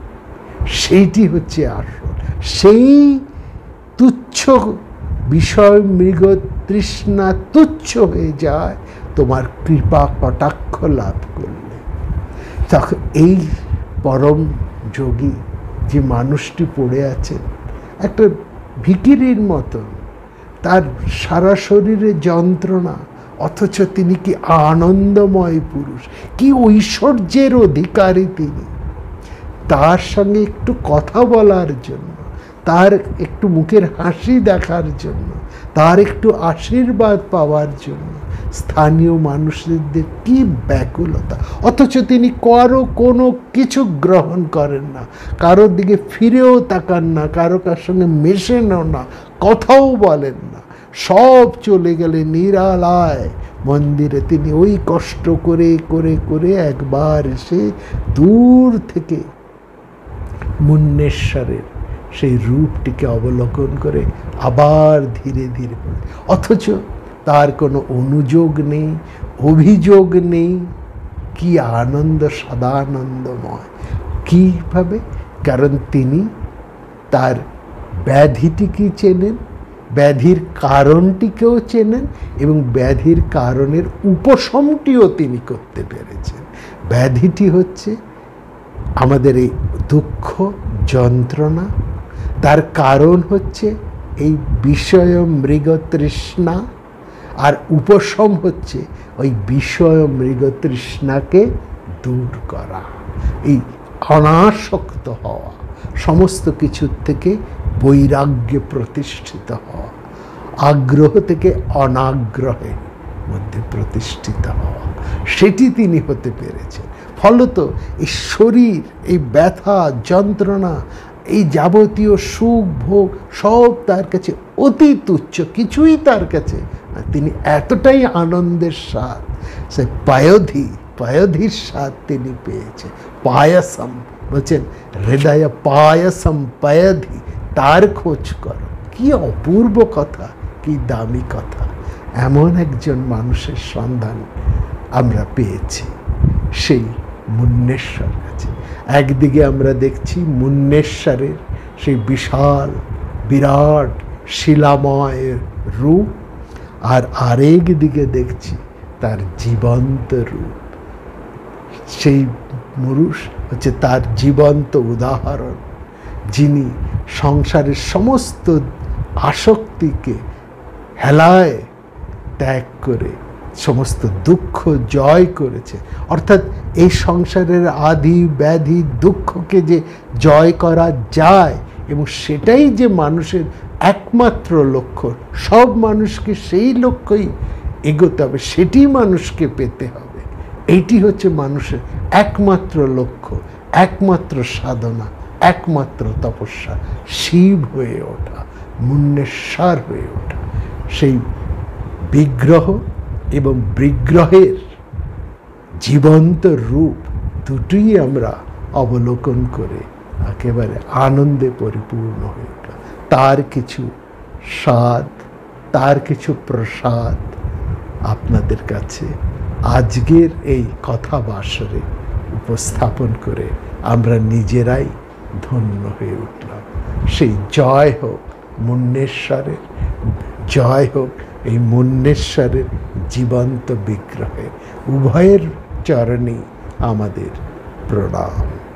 সেইটি হচ্ছে আসল। সেই তুচ্ছ বিষয় মৃগ তৃষ্ণা তুচ্ছ হয়ে যায় তোমার কৃপা কটাক্ষ লাভ করলে। তখন এই পরম যোগী যে মানুষটি পড়ে আছেন একটা ভিখিরির মতন, তার সারা শরীরে যন্ত্রণা, অথচ তিনি কি আনন্দময় পুরুষ, কি ঐশ্বর্যের অধিকারী তিনি। তার সঙ্গে একটু কথা বলার জন্য, তার একটু মুখের হাসি দেখার জন্য, তার একটু আশীর্বাদ পাওয়ার জন্য স্থানীয় মানুষদের কি ব্যাকুলতা, অথচ তিনি কারো কোনো কিছু গ্রহণ করেন না, কারোর দিকে ফিরেও তাকান না, কারো কার সঙ্গে মেশেনও না, কথাও বলেন না। সব চলে গেলে নিরালায় মন্দিরে। তিনি ওই কষ্ট করে করে করে একবার এসে দূর থেকে মুন্নেশ্বরের সেই রূপটিকে অবলোকন করে আবার ধীরে ধীরে, অথচ তার কোনো অনুযোগ নেই, অভিযোগ নেই। কি আনন্দ, সদানন্দময়। কীভাবে? কারণ তিনি তার ব্যাধিটিকে চেনেন, ব্যাধির কারণটিকেও চেনেন এবং ব্যাধির কারণের উপশমটিও তিনি করতে পেরেছেন। ব্যাধিটি হচ্ছে আমাদের এই দুঃখ যন্ত্রণা, তার কারণ হচ্ছে এই বিষয় মৃগ তৃষ্ণা, আর উপশম হচ্ছে ওই বিষয় মৃগ তৃষ্ণাকে দূর করা, এই অনাসক্ত হওয়া, সমস্ত কিছুর থেকে বৈরাগ্যে প্রতিষ্ঠিত হওয়া, আগ্রহ থেকে অনাগ্রহের মধ্যে প্রতিষ্ঠিত হওয়া, সেটি তিনি হতে পেরেছেন। ফলত এই শরীর, এই ব্যথা যন্ত্রণা, এই যাবতীয় সুখ ভোগ সব তার কাছে অতি তুচ্ছ, কিছুই তার কাছে। তিনি এতটাই আনন্দের স্বাদ, সে পায়োধি পায়োধির স্বাদ তিনি পেয়েছেন। পায়াসম বলছেন, হৃদয় পায়াসম পায়োধি, তার খোঁজ করো। কি অপূর্ব কথা, কি দামি কথা। এমন একজন মানুষের সন্ধান আমরা পেয়েছি সেই মুন্নেশ্বর কাছে। একদিকে আমরা দেখছি মুন্নেশ্বরের সেই বিশাল বিরাট শিলাময় রূপ, আর আরেক দিকে দেখছি তার জীবন্ত রূপ। সেই পুরুষ হচ্ছে তার জীবন্ত উদাহরণ, যিনি সংসারের সমস্ত আসক্তিকে হেলায় ত্যাগ করে সমস্ত দুঃখ জয় করেছে। অর্থাৎ এই সংসারের আদি ব্যাধি দুঃখকে যে জয় করা যায়, এবং সেটাই যে মানুষের একমাত্র লক্ষ্য, সব মানুষকে সেই লক্ষ্যই এগোতে হবে, সেটি মানুষকে পেতে হবে। এইটি হচ্ছে মানুষের একমাত্র লক্ষ্য, একমাত্র সাধনা, একমাত্র তপস্যা, শিব হয়ে ওঠা, মুন্নেশ্বর হয়ে ওঠা। সেই বিগ্রহ এবং বিগ্রহের জীবন্ত রূপ দুটোই আমরা অবলোকন করে একেবারে আনন্দে পরিপূর্ণ হয়ে ওঠা। তার কিছু স্বাদ, তার কিছু প্রসাদ আপনাদের কাছে আজকের এই কথা বাসরে উপস্থাপন করে আমরা নিজেরাই ধন্য হয়ে উঠলাম। সেই জয় হোক মুন্নেশ্বরের। জয় হোক এই মুন্নেশ্বরের জীবন্ত বিগ্রহে। উভয়ের চরণেই আমাদের প্রণাম।